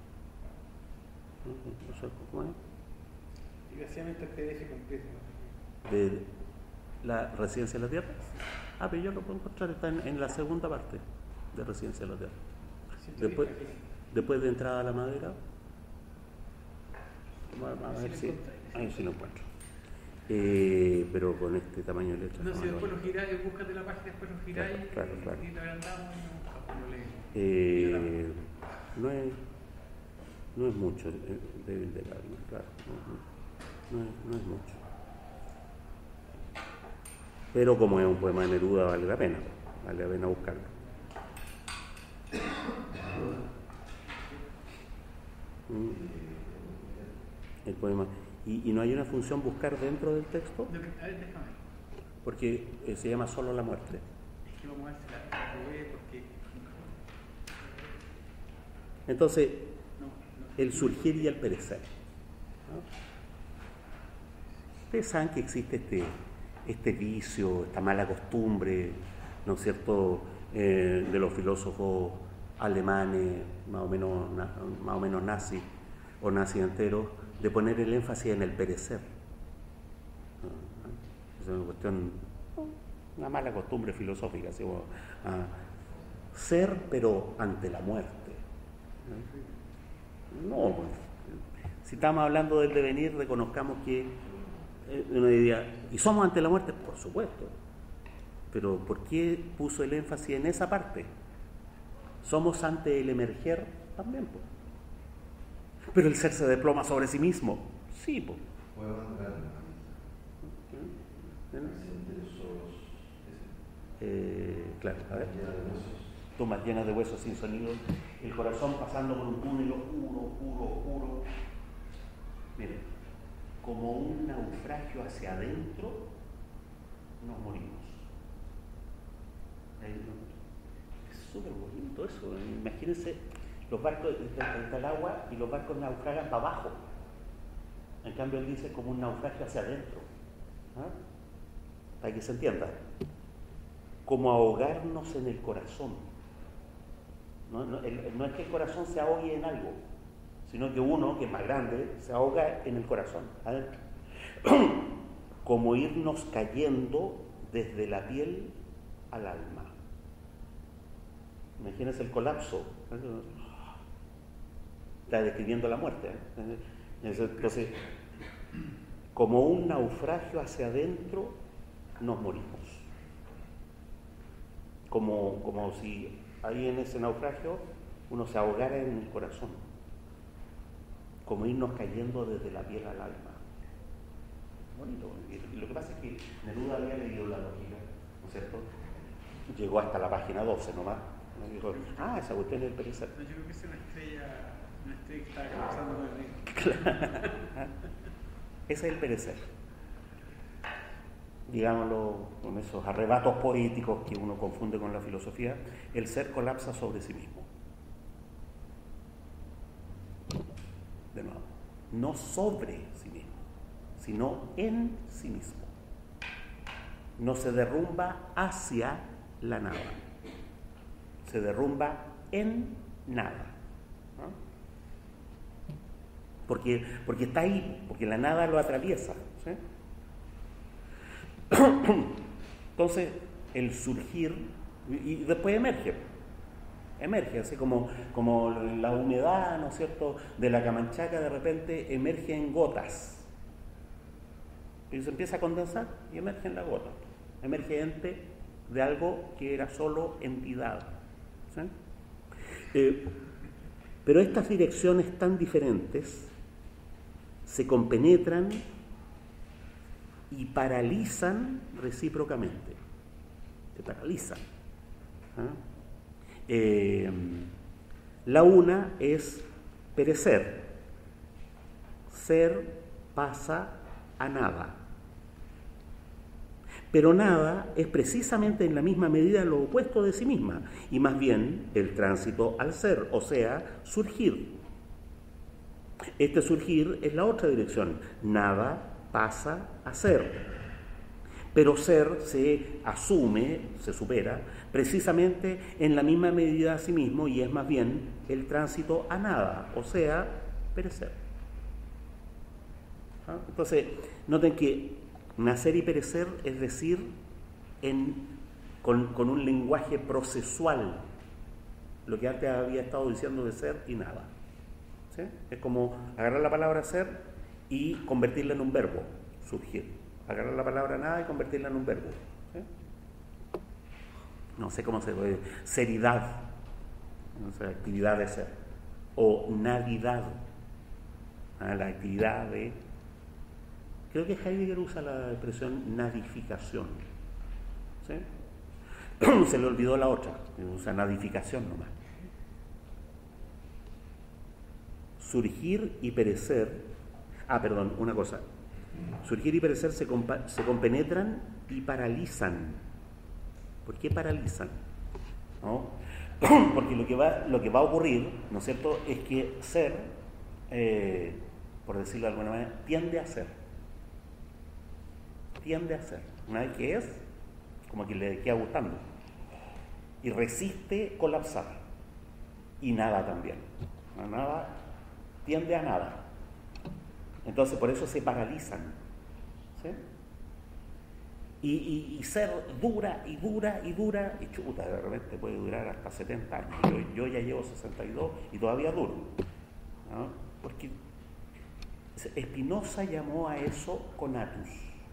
¿No sé cómo es? Y básicamente el PDF completo. ¿De la Residencia de la Tierra? Ah, pero yo lo puedo encontrar, está en la segunda parte de Residencia de la Tierra. Después de Entrada a la Madera. A ver si ahí sí lo encuentro. Pero con este tamaño de letra. No, si después lo giráis, búscate la página, después lo giráis claro. y lo agrandamos y lo leemos. No es mucho, débil de calma, claro. No es mucho. Pero como es un poema de Neruda, vale la pena buscarlo. El poema. ¿Y no hay una función buscar dentro del texto? A ver, déjame. Porque se llama solo la muerte. Es que vamos a ver si la probé porque... Entonces, No. el surgir y el perecer, ¿no? Ustedes saben que existe este vicio, esta mala costumbre, ¿no es cierto?, de los filósofos alemanes, más o menos nazis o nazis enteros, de poner el énfasis en el perecer. Es una cuestión, una mala costumbre filosófica, ¿sí? Ser, pero ante la muerte. No, si estamos hablando del devenir, reconozcamos que uno diría, ¿y somos ante la muerte? Por supuesto. Pero ¿por qué puso el énfasis en esa parte? ¿Somos ante el emerger? También, pues. Pero el ser se desploma sobre sí mismo. Sí, pues. Claro, a ver. Tumbas llenas de huesos sin sonido, el corazón pasando por un túnel oscuro. Miren, como un naufragio hacia adentro, nos morimos. Es súper bonito eso. Imagínense, los barcos, está el agua y los barcos naufragan para abajo. En cambio, él dice como un naufragio hacia adentro. ¿Ah? Para que se entienda. Como ahogarnos en el corazón. No es que el corazón se ahogue en algo, sino que uno, que es más grande, se ahoga en el corazón, adentro. Como irnos cayendo desde la piel al alma. Imagínense el colapso. Está describiendo la muerte. Entonces, como un naufragio hacia adentro, nos morimos. Como si ahí en ese naufragio uno se ahogara en el corazón, como irnos cayendo desde la piel al alma. Bonito. Y lo que pasa es que Neruda había leído la lógica, ¿no es cierto? Llegó hasta la página 12 nomás. Y dijo, esa cuestión es el perecer. No, yo creo que es una estrella que está causando con el negro. Ese es el perecer. Digámoslo con esos arrebatos poéticos que uno confunde con la filosofía, el ser colapsa sobre sí mismo. De nuevo, no sobre sí mismo, sino en sí mismo. No se derrumba hacia la nada, se derrumba en nada. ¿No? Porque está ahí, porque la nada lo atraviesa, ¿sí? Entonces, el surgir, y después emerge, así como la humedad, ¿no es cierto?, de la Camanchaca de repente emerge en gotas. Y se empieza a condensar y emerge en la gota. Emergente de algo que era solo entidad. ¿Sí? Pero estas direcciones tan diferentes se compenetran y paralizan recíprocamente. Se paralizan. La una es perecer. Ser pasa a nada. Pero nada es precisamente en la misma medida lo opuesto de sí misma, y más bien el tránsito al ser, o sea, surgir. Este surgir es la otra dirección. Nada pasa a ser. Pero ser se asume, se supera, precisamente en la misma medida a sí mismo, y es más bien el tránsito a nada, o sea, perecer. Entonces, noten que nacer y perecer es decir con un lenguaje procesual lo que antes había estado diciendo de ser y nada. ¿Sí? Es como agarrar la palabra ser y convertirla en un verbo, surgir. Agarrar la palabra nada y convertirla en un verbo. ¿Sí? No sé cómo se puede. Seridad, no sé, actividad de ser. O nadidad, la actividad de... Creo que Heidegger usa la expresión nadificación. ¿Sí? Se le olvidó la otra, usa nadificación nomás. Surgir y perecer Perdón, una cosa. Surgir y perecer se compenetran y paralizan. ¿Por qué paralizan? ¿No? Porque lo que va a ocurrir, ¿no es cierto?, es que ser, por decirlo de alguna manera, tiende a ser. Una vez que es, como que le queda gustando. Y resiste colapsar. Y nada también. Nada tiende a nada. Entonces por eso se paralizan. ¿Sí? Y ser dura, y chuta, de repente puede durar hasta 70 años. Yo ya llevo 62 y todavía duro. ¿No? Porque Spinoza llamó a eso conatus.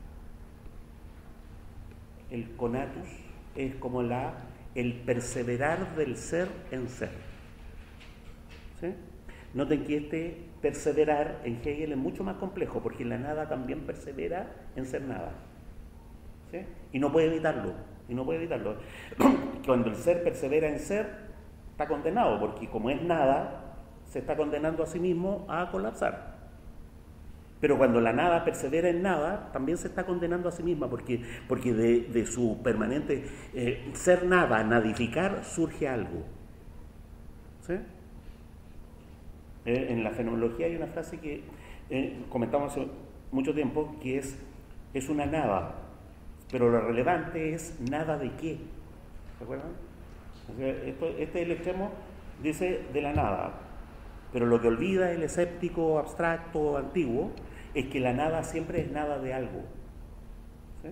El conatus es como el perseverar del ser en ser. ¿Sí? Noten que este perseverar en Hegel es mucho más complejo, porque la nada también persevera en ser nada. ¿Sí? Y no puede evitarlo. Cuando el ser persevera en ser, está condenado, porque como es nada, se está condenando a sí mismo a colapsar. Pero cuando la nada persevera en nada, también se está condenando a sí misma, porque de su permanente ser nada, nadificar, surge algo. ¿Sí? En la fenomenología hay una frase que comentamos hace mucho tiempo, que es una nada, pero lo relevante es nada de qué. ¿Se acuerdan? O sea, este es el extremo, dice, de la nada, pero lo que olvida el escéptico abstracto antiguo es que la nada siempre es nada de algo. ¿Sí?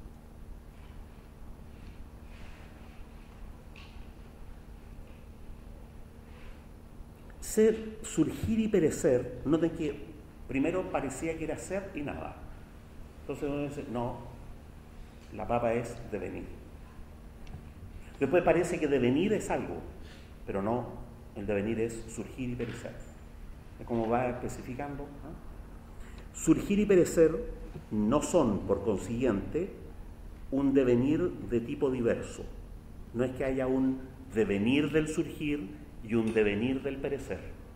Ser, surgir y perecer, noten que primero parecía que era ser y nada. Entonces uno dice, no, la papa es devenir. Después parece que devenir es algo, pero no, el devenir es surgir y perecer. Es como va especificando, ¿no? Surgir y perecer no son, por consiguiente, un devenir de tipo diverso. No es que haya un devenir del surgir y un devenir del perecer.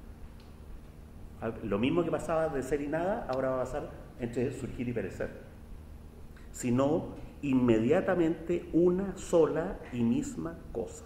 Lo mismo que pasaba de ser y nada, ahora va a pasar entre surgir y perecer. Sino inmediatamente una sola y misma cosa.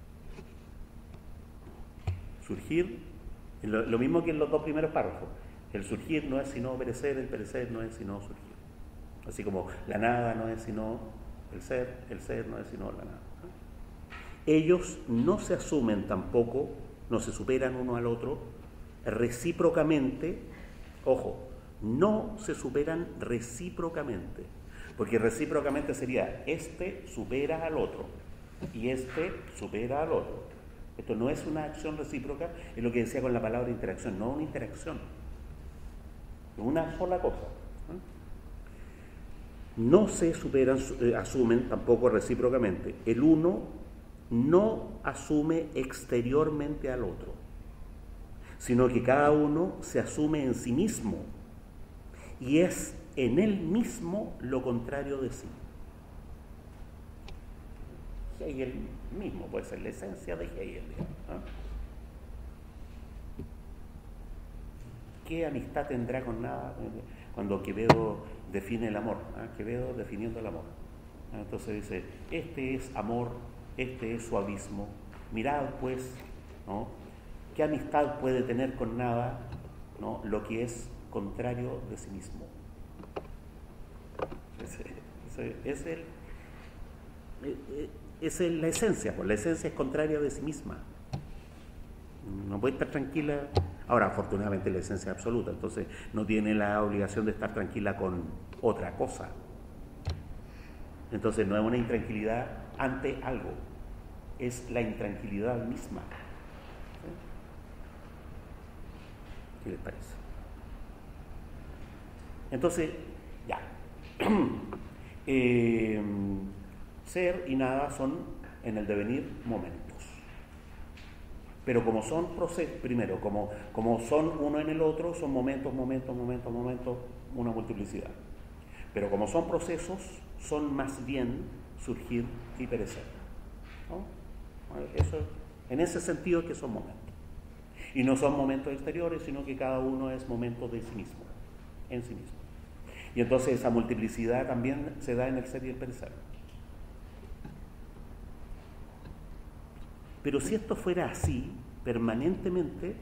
Surgir, lo mismo que en los dos primeros párrafos. El surgir no es sino perecer, el perecer no es sino surgir. Así como la nada no es sino el ser no es sino la nada. Ellos no se asumen tampoco, no se superan uno al otro recíprocamente. Ojo, no se superan recíprocamente, porque recíprocamente sería este supera al otro y este supera al otro. Esto no es una acción recíproca, es lo que decía con la palabra interacción, no una interacción, una sola cosa. No se superan, asumen tampoco recíprocamente. El uno no asume exteriormente al otro, sino que cada uno se asume en sí mismo y es en él mismo lo contrario de sí. Hegel mismo puede ser la esencia de Hegel, ¿no? ¿Qué amistad tendrá con nada? Cuando Quevedo define el amor, Quevedo definiendo el amor. Entonces dice, este es amor, este es su abismo. Mirad pues, ¿no?, ¿qué amistad puede tener con nada, ¿no?, lo que es contrario de sí mismo? Es la esencia, pues la esencia es contraria de sí misma. No puede estar tranquila. Ahora, afortunadamente la esencia es absoluta, entonces no tiene la obligación de estar tranquila con otra cosa. Entonces no es una intranquilidad ante algo, es la intranquilidad misma. ¿Qué les parece? Entonces, ya. Ser y nada son en el devenir momentos. Pero como son procesos, primero, como son uno en el otro, son momentos, una multiplicidad. Pero como son procesos, son más bien surgir y perecer, ¿no? Eso, en ese sentido es que son momentos. Y no son momentos exteriores, sino que cada uno es momento de sí mismo. en sí mismo. Y entonces esa multiplicidad también se da en el ser y el perecer. Pero si esto fuera así, permanentemente,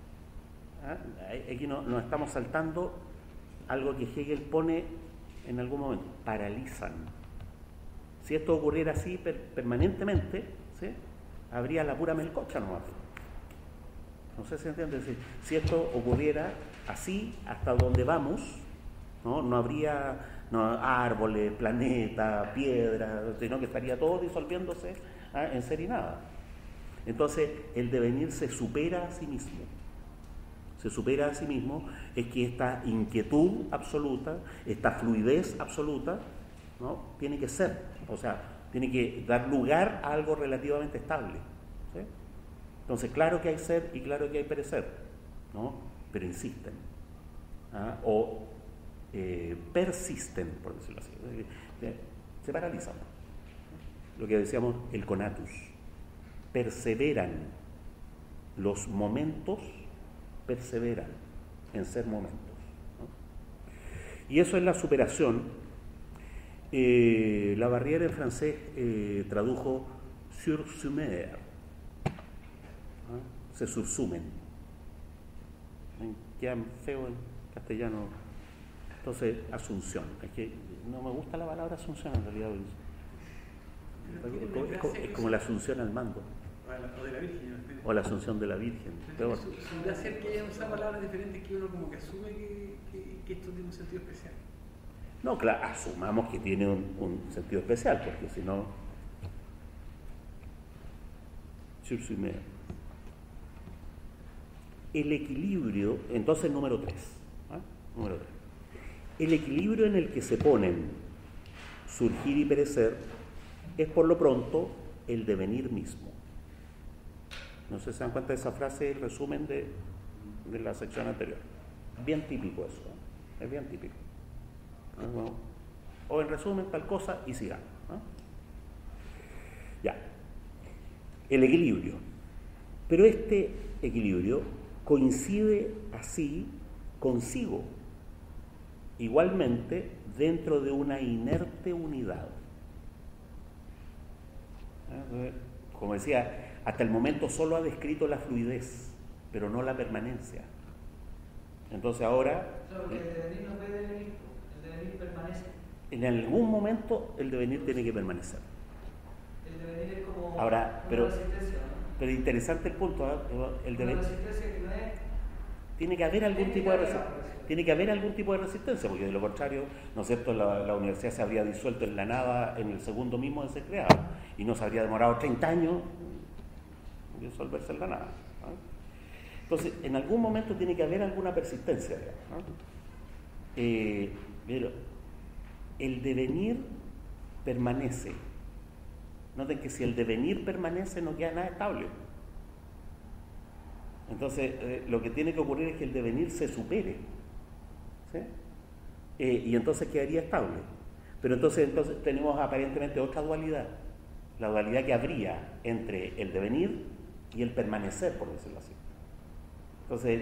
aquí nos estamos saltando algo que Hegel pone en algún momento, paralizan. Si esto ocurriera así permanentemente, ¿sí?, habría la pura melcocha nomás. No sé si se entiende. Si esto ocurriera así hasta donde vamos, no habría árboles, planetas, piedras, sino que estaría todo disolviéndose en ser y nada. Entonces el devenir se supera a sí mismo. Se supera a sí mismo, es que esta inquietud absoluta, esta fluidez absoluta, ¿no?, tiene que ser, o sea, tiene que dar lugar a algo relativamente estable, ¿sí? Entonces, claro que hay ser y claro que hay perecer, ¿no?, pero insisten, o persisten, por decirlo así, se paralizan. Lo que decíamos, el conatus, perseveran los momentos, perseveran en ser momentos, ¿no? Y eso es la superación. La Barrière en francés tradujo sursumer, ¿no? Se subsumen. Quedan feo en castellano. Entonces, asunción. Es que no me gusta la palabra asunción en realidad. Es como la asunción al mando. O de la Virgen. O la asunción de la Virgen. Peor. Podría ser que haya usado palabras diferentes que uno como que asume que esto tiene un sentido especial. No, claro, asumamos que tiene un sentido especial, porque si no... El equilibrio, entonces número 3. Número 3. El equilibrio en el que se ponen surgir y perecer es por lo pronto el devenir mismo. No sé si se dan cuenta de esa frase, el resumen de la sección anterior. Bien típico eso, ¿eh? Es bien típico. Bueno, o en resumen, tal cosa y siga, ¿no? Ya. El equilibrio. Pero este equilibrio coincide así consigo, igualmente dentro de una inerte unidad. Como decía, hasta el momento solo ha descrito la fluidez, pero no la permanencia. Entonces ahora... Porque el devenir no puede devenir, el devenir permanece. En algún momento el devenir tiene que permanecer. El devenir es como ahora, una resistencia, ¿no? Pero interesante el punto, el devenir... Una resistencia que no es... Tiene que haber algún tipo de resistencia. Tiene que haber algún tipo de resistencia, porque de lo contrario, ¿no es cierto?, la universidad se habría disuelto en la nada en el segundo mismo de ser creada y nos habría demorado 30 años disolverse en la nada, ¿no? Entonces, en algún momento tiene que haber alguna persistencia, ¿no? Pero el devenir permanece. Noten que si el devenir permanece no queda nada estable. Entonces, lo que tiene que ocurrir es que el devenir se supere, ¿sí? Y entonces quedaría estable. Pero entonces tenemos aparentemente otra dualidad, la dualidad que habría entre el devenir y el permanecer, por decirlo así. Entonces,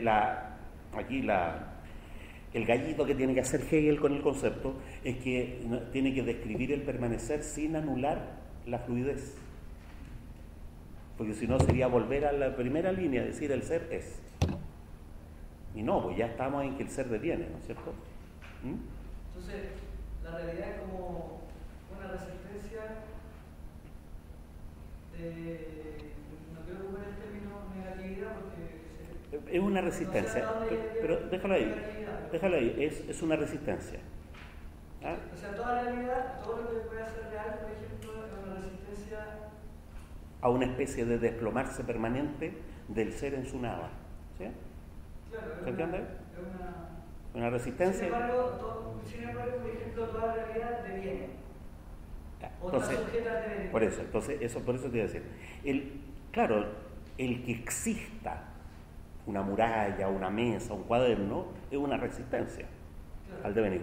el gallito que tiene que hacer Hegel con el concepto es que tiene que describir el permanecer sin anular la fluidez. Porque si no sería volver a la primera línea, decir el ser es. Y no, pues ya estamos en que el ser deviene, ¿no es cierto? Entonces, la realidad es como una resistencia de... No quiero ocupar el término negatividad porque... Es una resistencia, no sé pero déjalo ahí, es una resistencia. ¿Ah? O sea, toda realidad, todo lo que puede ser real, por ejemplo, es una resistencia... A una especie de desplomarse permanente del ser en su nada. ¿Sí? Claro, ¿Se entiende? Es una resistencia. Sin embargo, por ejemplo, toda realidad deviene. Entonces, por eso te iba a decir. Claro, el que exista una muralla, una mesa, un cuaderno, es una resistencia, claro, al devenir.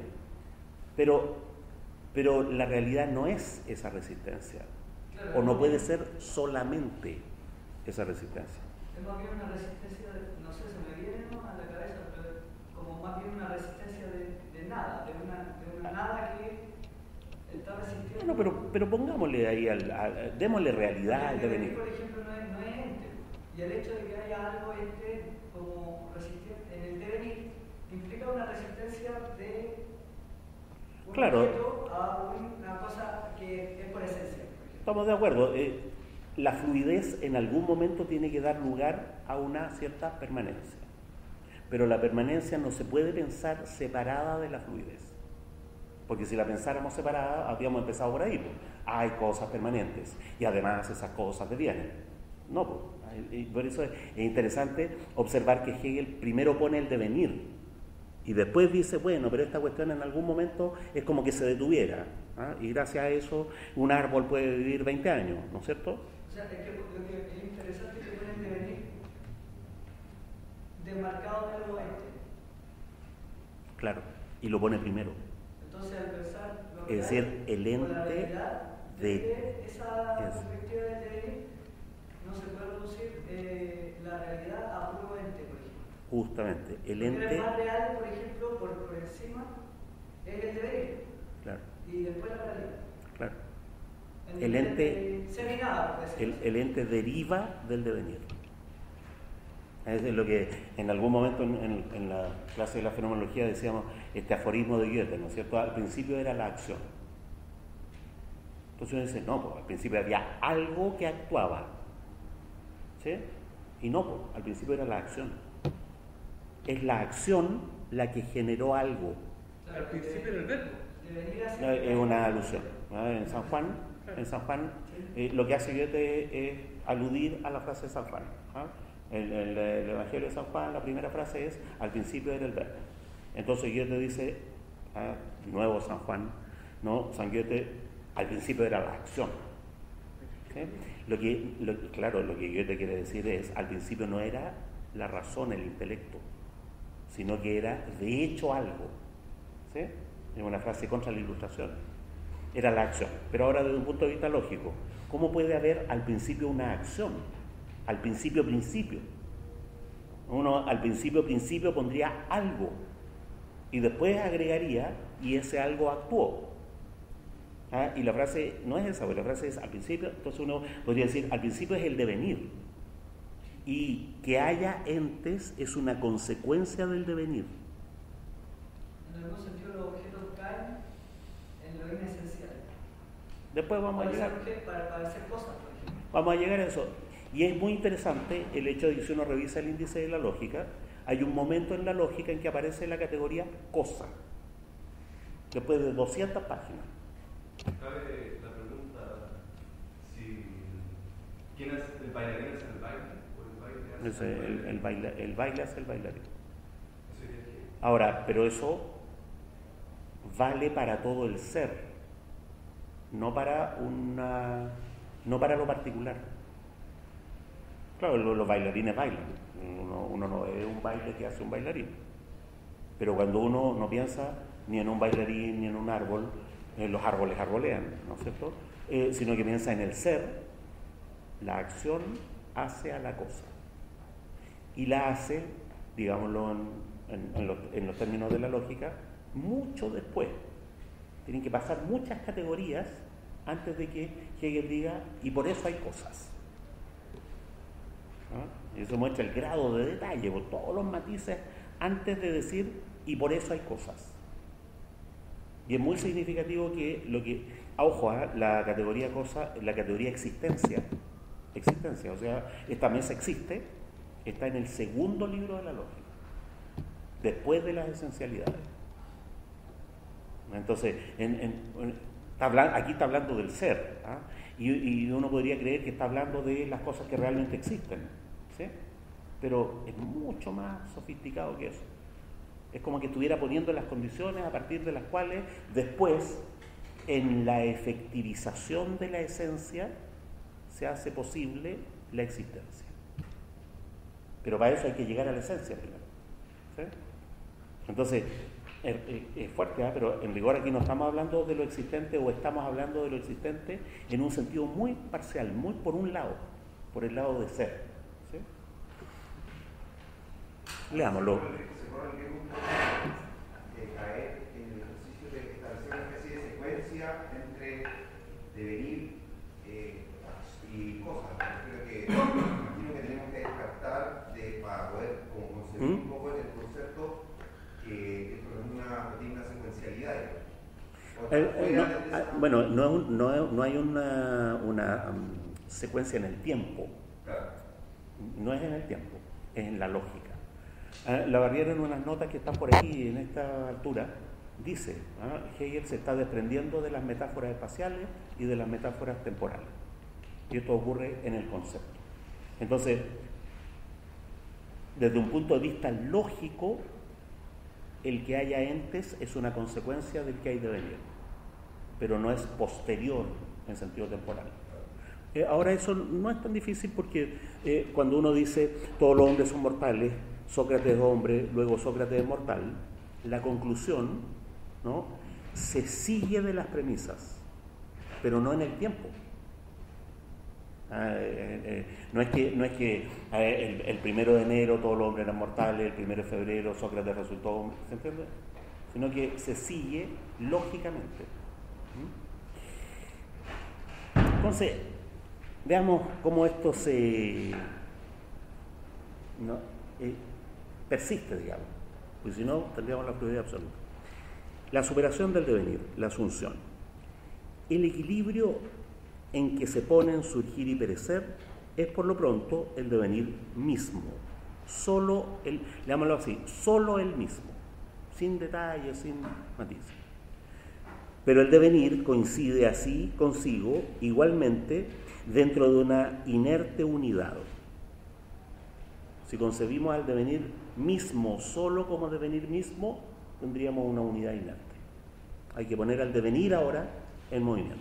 Pero la realidad no es esa resistencia, claro, o no puede ser solamente esa resistencia. Es más bien una resistencia, no sé, se me viene a la cabeza, pero como más bien una resistencia de nada, de una nada que está resistiendo. Bueno, pero pongámosle ahí, démosle realidad al el devenir, devenir. por ejemplo, no es ente. Y el hecho de que haya algo ente como resistente en el devenir implica una resistencia de un Claro. objeto a una cosa que es por esencia. Estamos de acuerdo. La fluidez en algún momento tiene que dar lugar a una cierta permanencia. Pero la permanencia no se puede pensar separada de la fluidez. Porque si la pensáramos separada, habríamos empezado por ahí. Pues. Hay cosas permanentes y además esas cosas devienen. No, pues. Y por eso es interesante observar que Hegel primero pone el devenir y después dice, bueno, pero esta cuestión en algún momento es como que se detuviera. ¿Ah? Y gracias a eso un árbol puede vivir 20 años, ¿no es cierto? O sea, es que lo que es interesante es que pone el devenir demarcado de lo ente. Claro, y lo pone primero. Entonces, al pensar lo Es decir, el o la ente realidad de esa perspectiva del devenir, no se puede reducir la realidad a puro ente, por ejemplo. Justamente, el Lo que ente... es más real, por ejemplo, por encima, es el devenir. Claro, Y después la realidad. claro. El El ente, seminada, por decirlo así. el ente deriva del devenir. Es lo que en algún momento en la clase de la fenomenología decíamos, este aforismo de Goethe, ¿no es cierto? Al principio era la acción. Entonces uno dice, no, pues al principio había algo que actuaba. ¿Sí? Y no, pues al principio era la acción. Es la acción la que generó algo. Al principio era el verbo. Devenir así. Es una alusión. ¿No? En San Juan, lo que hace Goethe es aludir a la frase de San Juan. ¿Ah? El Evangelio de San Juan, la primera frase es, al principio era el verbo. Entonces Goethe dice, nuevo San Juan, no, San Goethe, al principio era la acción. ¿Sí? Lo que Goethe quiere decir es, al principio no era la razón, el intelecto, sino que era de hecho algo. ¿Sí? Es una frase contra la ilustración. Era la acción. Pero ahora desde un punto de vista lógico, ¿cómo puede haber al principio una acción? Al principio uno al principio pondría algo y después agregaría y ese algo actuó. Y la frase no es esa, porque la frase es al principio. Entonces uno podría decir al principio es el devenir y que haya entes es una consecuencia del devenir. En algún sentido los objetos caen en lo inesencial. Después vamos a llegar para hacer cosas, por ejemplo. Vamos a llegar a eso. Y es muy interesante el hecho de que si uno revisa el índice de la lógica, hay un momento en la lógica en que aparece la categoría cosa, después de 200 páginas. Cabe la pregunta, ¿quién es el bailarín? ¿Es el baile? ¿O el baile hace El baile hace el bailarín. ¿Eso sería qué? Ahora, pero eso vale para todo el ser, no para lo particular. Claro, los bailarines bailan. Uno no ve un baile que hace un bailarín. Pero cuando uno no piensa ni en un bailarín ni en un árbol, los árboles arbolean, ¿no es cierto? Sino que piensa en el ser, la acción hace a la cosa. Y la hace, digámoslo en los términos de la lógica, mucho después. Tienen que pasar muchas categorías antes de que Hegel diga, y por eso hay cosas. ¿No? Y eso muestra el grado de detalle, por todos los matices, antes de decir, y por eso hay cosas. Y es muy significativo que ojo, la categoría cosa, la categoría existencia, o sea, esta mesa existe, está en el segundo libro de la lógica, después de las esencialidades. Entonces, aquí está hablando del ser, ¿ah? Y uno podría creer que está hablando de las cosas que realmente existen, ¿sí? Pero es mucho más sofisticado que eso. Es como que estuviera poniendo las condiciones a partir de las cuales después, en la efectivización de la esencia, se hace posible la existencia. Pero para eso hay que llegar a la esencia primero, ¿sí? Entonces, es fuerte, ¿eh? Pero en rigor aquí no estamos hablando de lo existente, o estamos hablando de lo existente en un sentido muy parcial, muy por un lado, por el lado de ser, ¿sí? Leámoslo. Se corre el riesgo de caer en devenir y cosas. Creo que imagino que tenemos que descartar para poder como concebir un poco el concepto que esto no tiene una secuencialidad. Bueno, no hay una secuencia en el tiempo. Claro. No es en el tiempo, es en la lógica. La Barriera, en unas notas que están por aquí en esta altura, dice, Hegel se está desprendiendo de las metáforas espaciales y de las metáforas temporales. Y esto ocurre en el concepto. Entonces, desde un punto de vista lógico, el que haya entes es una consecuencia del que hay devenir, pero no es posterior en sentido temporal. Ahora eso no es tan difícil porque cuando uno dice todos los hombres son mortales, Sócrates es hombre, luego Sócrates es mortal, la conclusión, ¿no?, se sigue de las premisas, pero no en el tiempo. No es que el 1 de enero todos los hombres eran mortales, el 1 de febrero Sócrates resultó hombre, ¿se entiende? Sino que se sigue lógicamente. Entonces, veamos cómo esto persiste, digamos, porque si no tendríamos la fluidez absoluta. La superación del devenir, la asunción. El equilibrio en que se ponen surgir y perecer es por lo pronto el devenir mismo, leámoslo así, solo el mismo, sin detalles, sin matices. Pero el devenir coincide así consigo igualmente dentro de una inerte unidad. Si concebimos al devenir mismo solo como devenir mismo, tendríamos una unidad inerte. Hay que poner al devenir ahora en movimiento.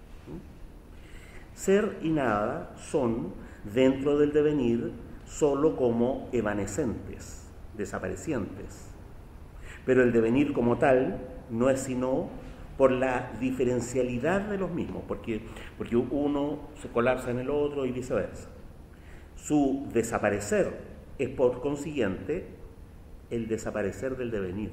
Ser y nada son, dentro del devenir, solo como evanescentes, desaparecientes. Pero el devenir como tal no es sino por la diferencialidad de los mismos, porque uno se colapsa en el otro y viceversa. Su desaparecer es, por consiguiente, el desaparecer del devenir.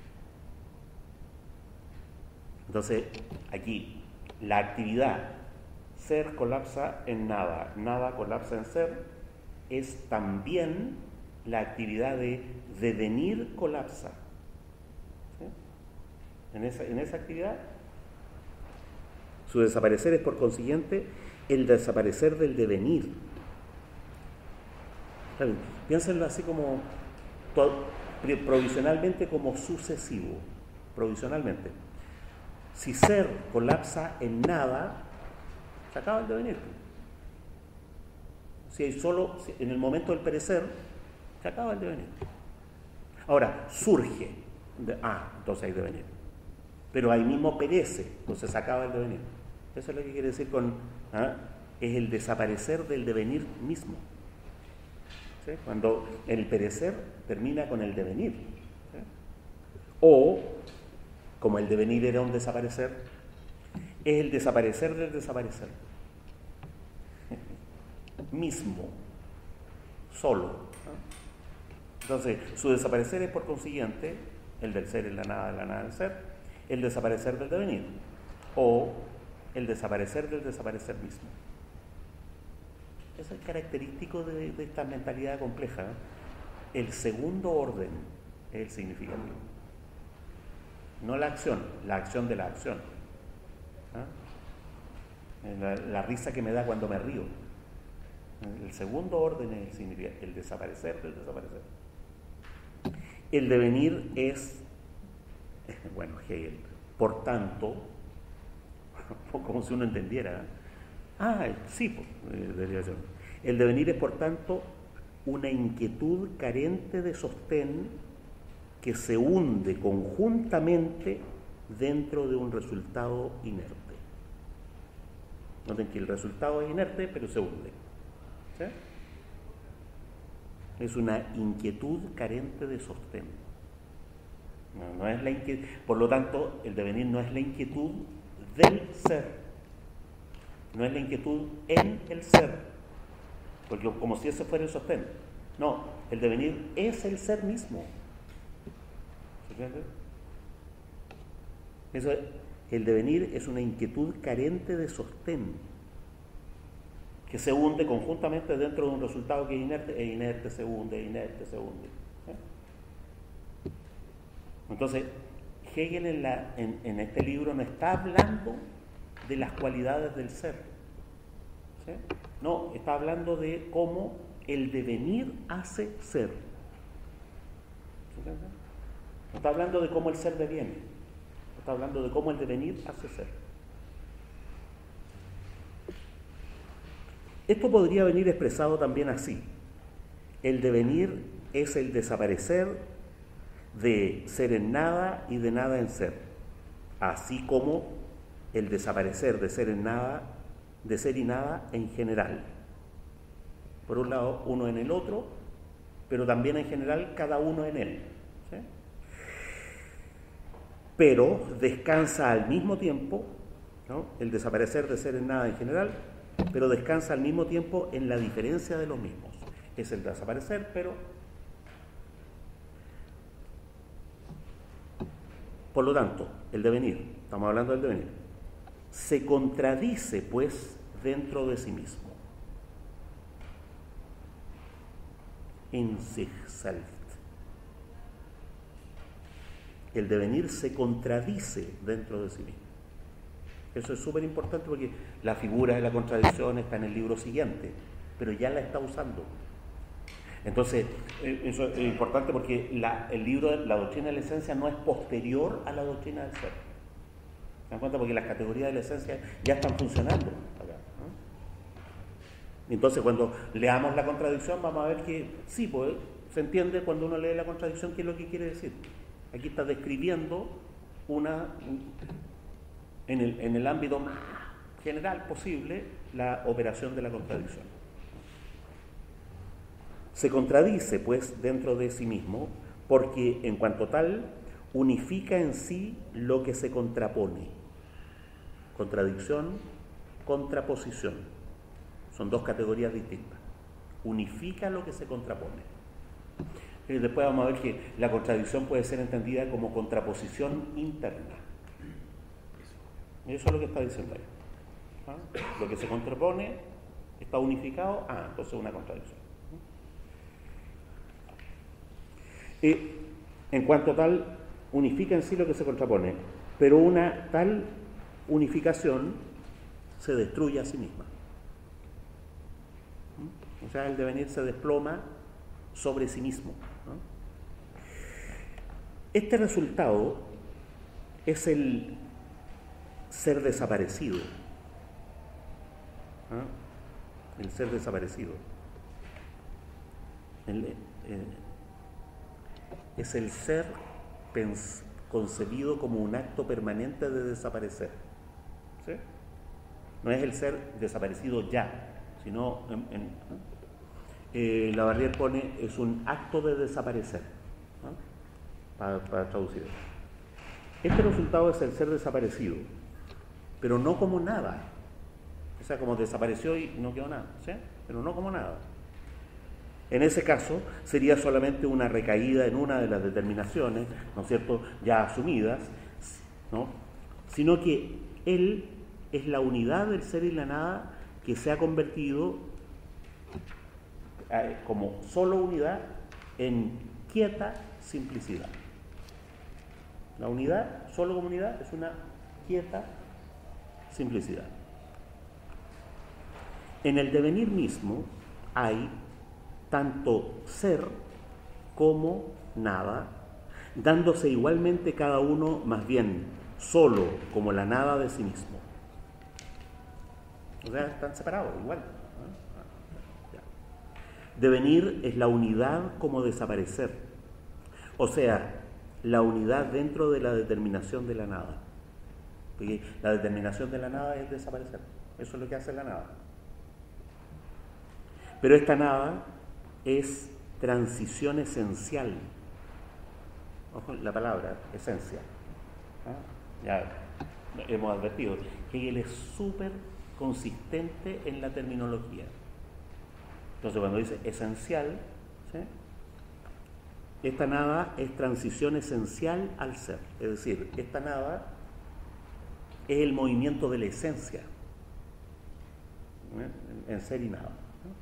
Entonces, aquí, la actividad ser colapsa en nada, nada colapsa en ser, es también la actividad de devenir colapsa. ¿Sí? En esa actividad, su desaparecer es por consiguiente el desaparecer del devenir. ¿Saben? Piénsenlo así como provisionalmente como sucesivo, provisionalmente. Si ser colapsa en nada, se acaba el devenir. Si hay solo, en el momento del perecer, se acaba el devenir. Ahora, surge, entonces hay devenir. Pero ahí mismo perece, entonces se acaba el devenir. Eso es lo que quiere decir es el desaparecer del devenir mismo. ¿Sí? Cuando el perecer termina con el devenir. ¿Sí? O, como el devenir era un desaparecer, es el desaparecer del desaparecer mismo, solo. Entonces, su desaparecer es por consiguiente el del ser en la nada del ser, el desaparecer del devenir, o el desaparecer del desaparecer mismo. Eso es característico de esta mentalidad compleja. El segundo orden es el significativo, no la acción de la acción. La risa que me da cuando me río. El segundo orden es el desaparecer del desaparecer. El devenir es, bueno, Hegel, por tanto, como si uno entendiera. Sí, debería ser. El devenir es, por tanto, una inquietud carente de sostén que se hunde conjuntamente dentro de un resultado inerte. Noten que el resultado es inerte, pero se hunde. ¿Sí? Es una inquietud carente de sostén. No es la inquietud. Por lo tanto, el devenir no es la inquietud del ser, no es la inquietud en el ser, porque como si ese fuera el sostén. No, el devenir es el ser mismo. ¿Se entiende? Eso el devenir es una inquietud carente de sostén, que se hunde conjuntamente dentro de un resultado que es inerte, e inerte se hunde, inerte se hunde. Entonces, Hegel en este libro no está hablando de las cualidades del ser, ¿sí? No, está hablando de cómo el devenir hace ser. ¿Sí? No está hablando de cómo el ser deviene, está hablando de cómo el devenir hace ser. Esto podría venir expresado también así: el devenir es el desaparecer de ser en nada y de nada en ser, así como el desaparecer de ser en nada, de ser y nada en general. Por un lado, uno en el otro, pero también en general cada uno en él, ¿sí? Pero descansa al mismo tiempo, ¿no?, el desaparecer de ser en nada en general, pero descansa al mismo tiempo en la diferencia de los mismos. Es el desaparecer, pero... Por lo tanto, el devenir, estamos hablando del devenir, se contradice, pues, dentro de sí mismo. In sich selbst. El devenir se contradice dentro de sí mismo. Eso es súper importante porque la figura de la contradicción está en el libro siguiente, pero ya la está usando. Entonces, eso es importante porque el libro, la doctrina de la esencia, no es posterior a la doctrina del ser. ¿Se dan cuenta? Porque las categorías de la esencia ya están funcionando acá, ¿no? Entonces, cuando leamos la contradicción, vamos a ver que sí, pues se entiende cuando uno lee la contradicción qué es lo que quiere decir. Aquí está describiendo en el ámbito más general posible la operación de la contradicción. Se contradice, pues, dentro de sí mismo, porque en cuanto tal, unifica en sí lo que se contrapone. Contradicción, contraposición. Son dos categorías distintas. Unifica lo que se contrapone. Y después vamos a ver que la contradicción puede ser entendida como contraposición interna. Eso es lo que está diciendo ahí. ¿Ah? Lo que se contrapone está unificado, entonces es una contradicción. En cuanto tal, unifica en sí lo que se contrapone, pero una tal unificación se destruye a sí misma. O sea, el devenir se desploma sobre sí mismo, ¿no? Este resultado es el ser desaparecido, ¿no? El ser desaparecido. Es el ser concebido como un acto permanente de desaparecer, ¿sí? No es el ser desaparecido ya, sino Labarrière pone es un acto de desaparecer, ¿no? Para traducir. Este resultado es el ser desaparecido, pero no como nada. O sea, como desapareció y no quedó nada, ¿sí? Pero no como nada. En ese caso, sería solamente una recaída en una de las determinaciones, ¿no es cierto?, ya asumidas, ¿no? Sino que él es la unidad del ser y la nada que se ha convertido como solo unidad en quieta simplicidad. La unidad, solo como unidad, es una quieta simplicidad. En el devenir mismo hay tanto ser como nada, dándose igualmente cada uno más bien solo como la nada de sí mismo. O sea, están separados igual, ¿no? Devenir es la unidad como desaparecer, o sea, la unidad dentro de la determinación de la nada. Porque la determinación de la nada es desaparecer, eso es lo que hace la nada. Pero esta nada es transición esencial. Ojo la palabra, esencia. Ya hemos advertido que él es súper consistente en la terminología. Entonces cuando dice esencial, ¿sí?, esta nada es transición esencial al ser. Es decir, esta nada es el movimiento de la esencia, en ser y nada.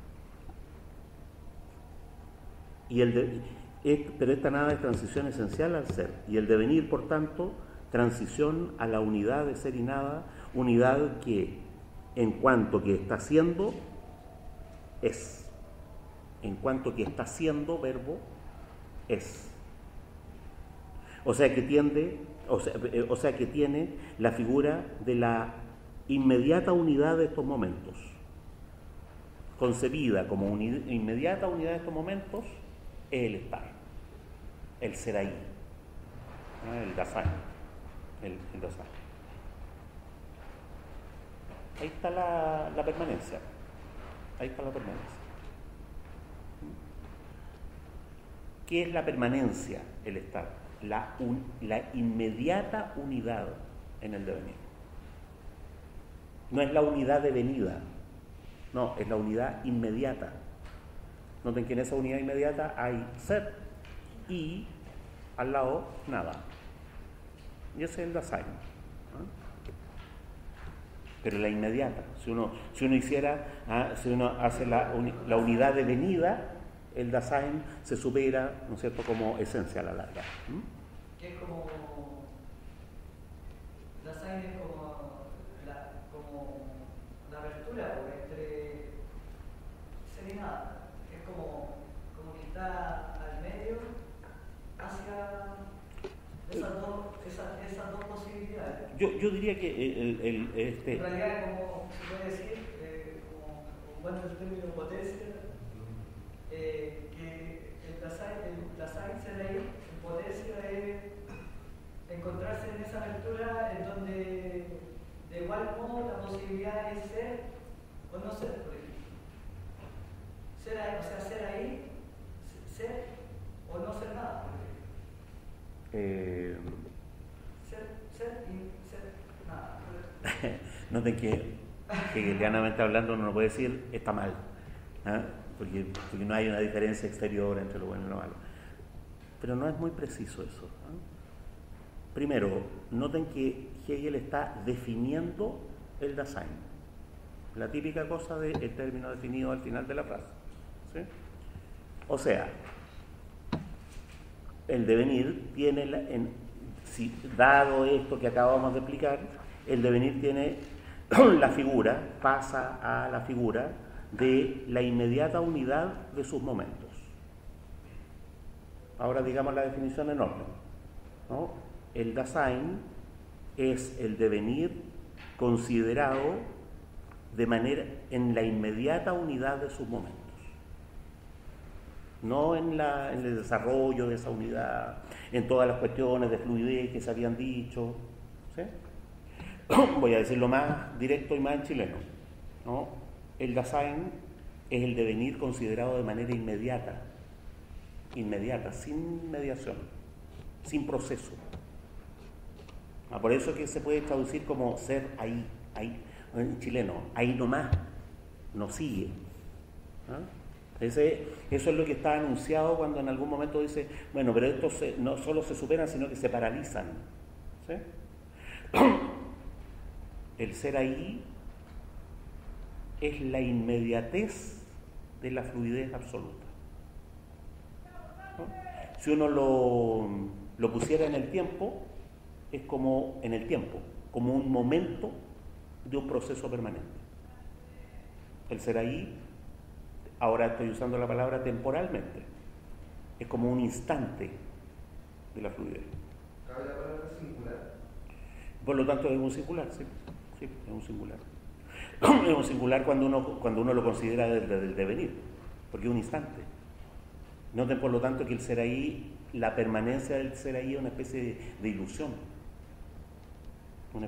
Pero esta nada es transición esencial al ser, y el devenir, por tanto, transición a la unidad de ser y nada, unidad que, en cuanto que está siendo, es. En cuanto que está siendo, verbo, es. O sea que tiene la figura de la inmediata unidad de estos momentos. Concebida como inmediata unidad de estos momentos, es el estar, el ser ahí, el Dasein, el Dasein. Ahí está la permanencia. Ahí está la permanencia. ¿Qué es la permanencia? El estar. La inmediata unidad en el devenir. No es la unidad devenida, no, es la unidad inmediata. Noten que en esa unidad inmediata hay ser y al lado nada. Y ese es el Dasein. Pero la inmediata, si uno hace la unidad devenida, el Dasein se supera, ¿no es cierto?, como esencia a la larga. Que es como Dasein es como la apertura entre ser y nada. Es como que está al medio hacia esas dos posibilidades. Yo diría que en realidad, como se puede decir, como bueno el término potencia, que el Dasein ser ahí, en potencia, es encontrarse en esa apertura en donde de igual modo la posibilidad es ser o no ser, por ejemplo. Ser ahí, ser o no ser nada. Ser y ser nada. Noten que hegelianamente hablando uno no puede decir está mal, ¿eh? Porque no hay una diferencia exterior entre lo bueno y lo malo. Pero no es muy preciso eso, ¿eh? Primero, noten que Hegel está definiendo el Dasein, la típica cosa del término definido al final de la frase, ¿sí? O sea, el devenir tiene, dado esto que acabamos de explicar, el devenir tiene la figura, pasa a la figura de la inmediata unidad de sus momentos. Ahora digamos la definición en orden, ¿no? El Dasein es el devenir considerado en la inmediata unidad de sus momentos, no en el desarrollo de esa unidad, en todas las cuestiones de fluidez que se habían dicho, ¿sí? Voy a decirlo más directo y más en chileno, ¿no? El Dasein es el devenir considerado de manera inmediata, sin mediación, sin proceso. Por eso es que se puede traducir como ser ahí, en chileno, ahí nomás, no sigue. Eso es lo que está anunciado cuando en algún momento dice, bueno, pero estos no solo se superan, sino que se paralizan, ¿sí? El ser ahí es la inmediatez de la fluidez absoluta, ¿no? Si uno lo pusiera en el tiempo, es como en el tiempo, como un momento de un proceso permanente. El ser ahí, ahora estoy usando la palabra temporalmente, es como un instante de la fluidez. ¿Cabe la palabra singular? Por lo tanto es un singular, sí, es un singular. Es un singular cuando uno lo considera desde el devenir, porque es un instante. Noten por lo tanto que el ser ahí, la permanencia del ser ahí es una especie de ilusión, ¿no?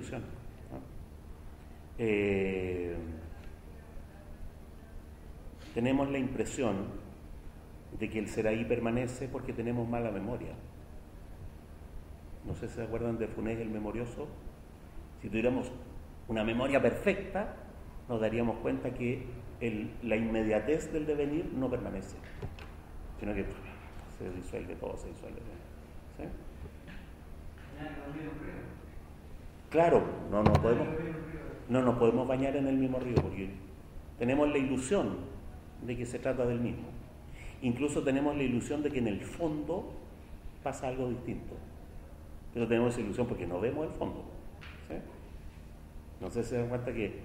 Tenemos la impresión de que el ser ahí permanece porque tenemos mala memoria. No sé si se acuerdan de Funés el memorioso. Si tuviéramos una memoria perfecta, nos daríamos cuenta que la inmediatez del devenir no permanece, sino que se disuelve todo, ¿sí? Claro, no nos podemos bañar en el mismo río porque tenemos la ilusión de que se trata del mismo. Incluso tenemos la ilusión de que en el fondo pasa algo distinto. Pero tenemos esa ilusión porque no vemos el fondo. ¿Sí? No sé si se dan cuenta que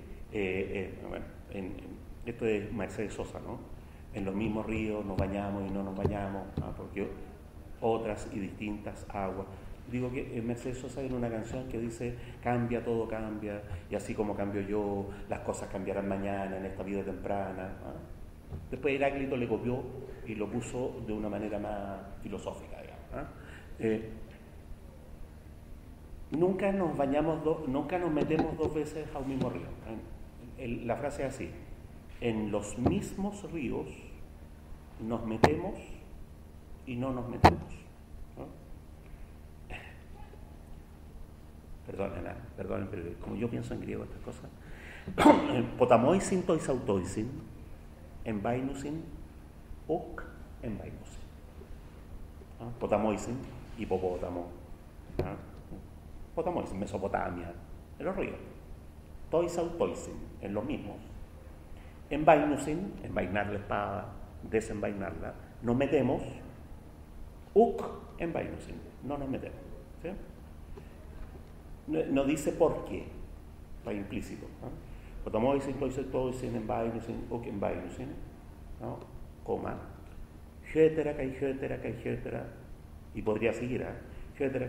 esto es Mercedes Sosa, ¿no? En los mismos ríos nos bañamos y no nos bañamos, ¿no? Porque otras y distintas aguas. Digo que Mercedes Sosa en una canción que dice cambia, todo cambia, y así como cambio yo, las cosas cambiarán mañana en esta vida temprana, ¿no? Después Heráclito le copió y lo puso de una manera más filosófica, digamos, ¿no? Nunca nos metemos dos veces a un mismo río. La frase es así: en los mismos ríos nos metemos y no nos metemos, ¿no? Perdonen, pero como yo pienso en griego estas cosas, potamoisin toisautoisin, envainusin, uk envainusin. Potamoisin, hipopótamo, ¿no? Potamoisin, Mesopotamia, en los ríos. Toisautoisin, en los mismos. Envainusin, envainar la espada, desenvainarla, nos metemos. Uk envainusin, no nos metemos. ¿Sí? No dice por qué, está implícito, ¿no? Potamoisin, toisautoisin, envainusin, uk envainusin, ¿no? Coma. Gétera, y podría seguir, ¿eh? Gétera.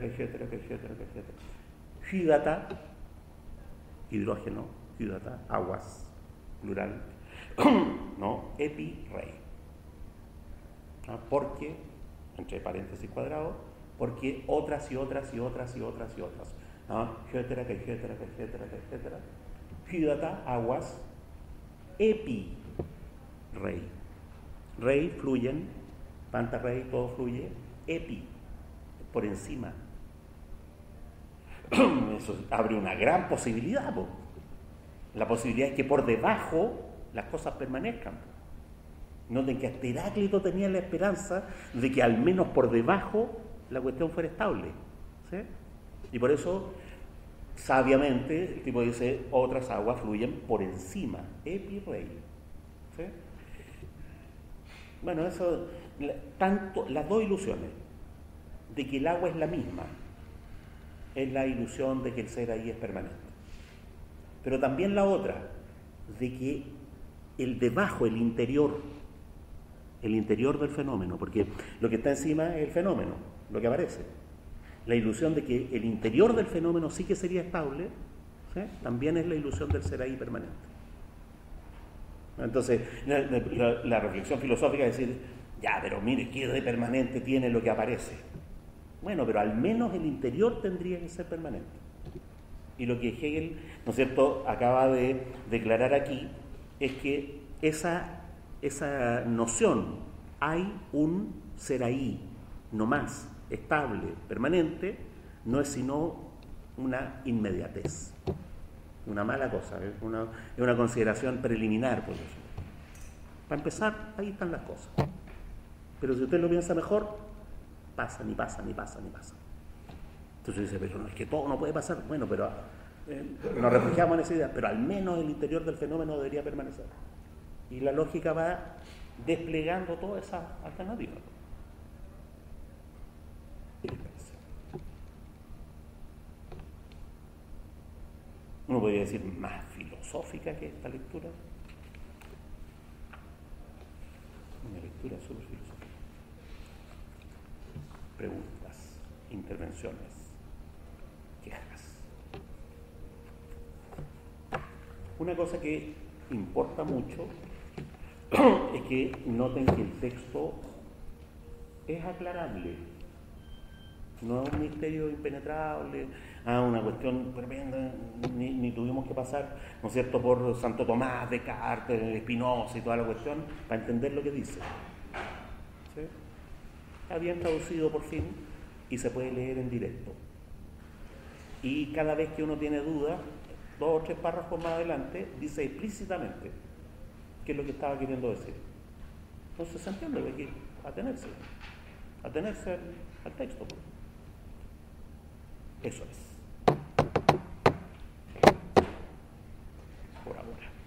Hidata, hidrógeno, hidata, aguas, plural, ¿no? Epi, rey. ¿No? Porque, entre paréntesis cuadrados, porque otras. ¿No? Gétera. Hidata, aguas, epi, rey. Rey, fluyen, panta rey, todo fluye, epi, por encima. Eso abre una gran posibilidad, po. La posibilidad es que por debajo las cosas permanezcan. Noten que hasta Heráclito tenía la esperanza de que al menos por debajo la cuestión fuera estable, ¿sí? Y por eso, sabiamente, el tipo dice, otras aguas fluyen por encima, epi rei, ¿sí? Bueno, eso, tanto, las dos ilusiones, de que el agua es la misma, es la ilusión de que el ser ahí es permanente. Pero también la otra, de que el debajo, el interior del fenómeno, porque lo que está encima es el fenómeno, lo que aparece. La ilusión de que el interior del fenómeno sí que sería estable, ¿sí? También es la ilusión del ser ahí permanente. Entonces, la reflexión filosófica es decir, ya, pero mire, ¿qué de permanente tiene lo que aparece? Bueno, pero al menos el interior tendría que ser permanente. Y lo que Hegel, ¿no es cierto?, acaba de declarar aquí es que esa noción, hay un ser ahí, no más, estable, permanente, no es sino una inmediatez, una mala cosa, es una consideración preliminar, por eso. Para empezar, ahí están las cosas. Pero si usted lo piensa mejor, pasan. Entonces dice, pero no, es que todo no puede pasar. Bueno, pero nos refugiamos en esa idea, pero al menos el interior del fenómeno debería permanecer. Y la lógica va desplegando todas esas alternativas. Uno podría decir más filosófica que esta lectura. Una lectura súper filosófica. Preguntas, intervenciones, quejas. Una cosa que importa mucho es que noten que el texto es aclarable, no es un misterio impenetrable, una cuestión tremenda, ni tuvimos que pasar, ¿no es cierto?, por Santo Tomás, Descartes, Espinosa y toda la cuestión para entender lo que dice. ¿Sí? Está bien traducido por fin y se puede leer en directo. Y cada vez que uno tiene dudas, 2 o 3 párrafos más adelante, dice explícitamente qué es lo que estaba queriendo decir. Entonces se entiende que hay que atenerse al texto. Eso es. por ahora.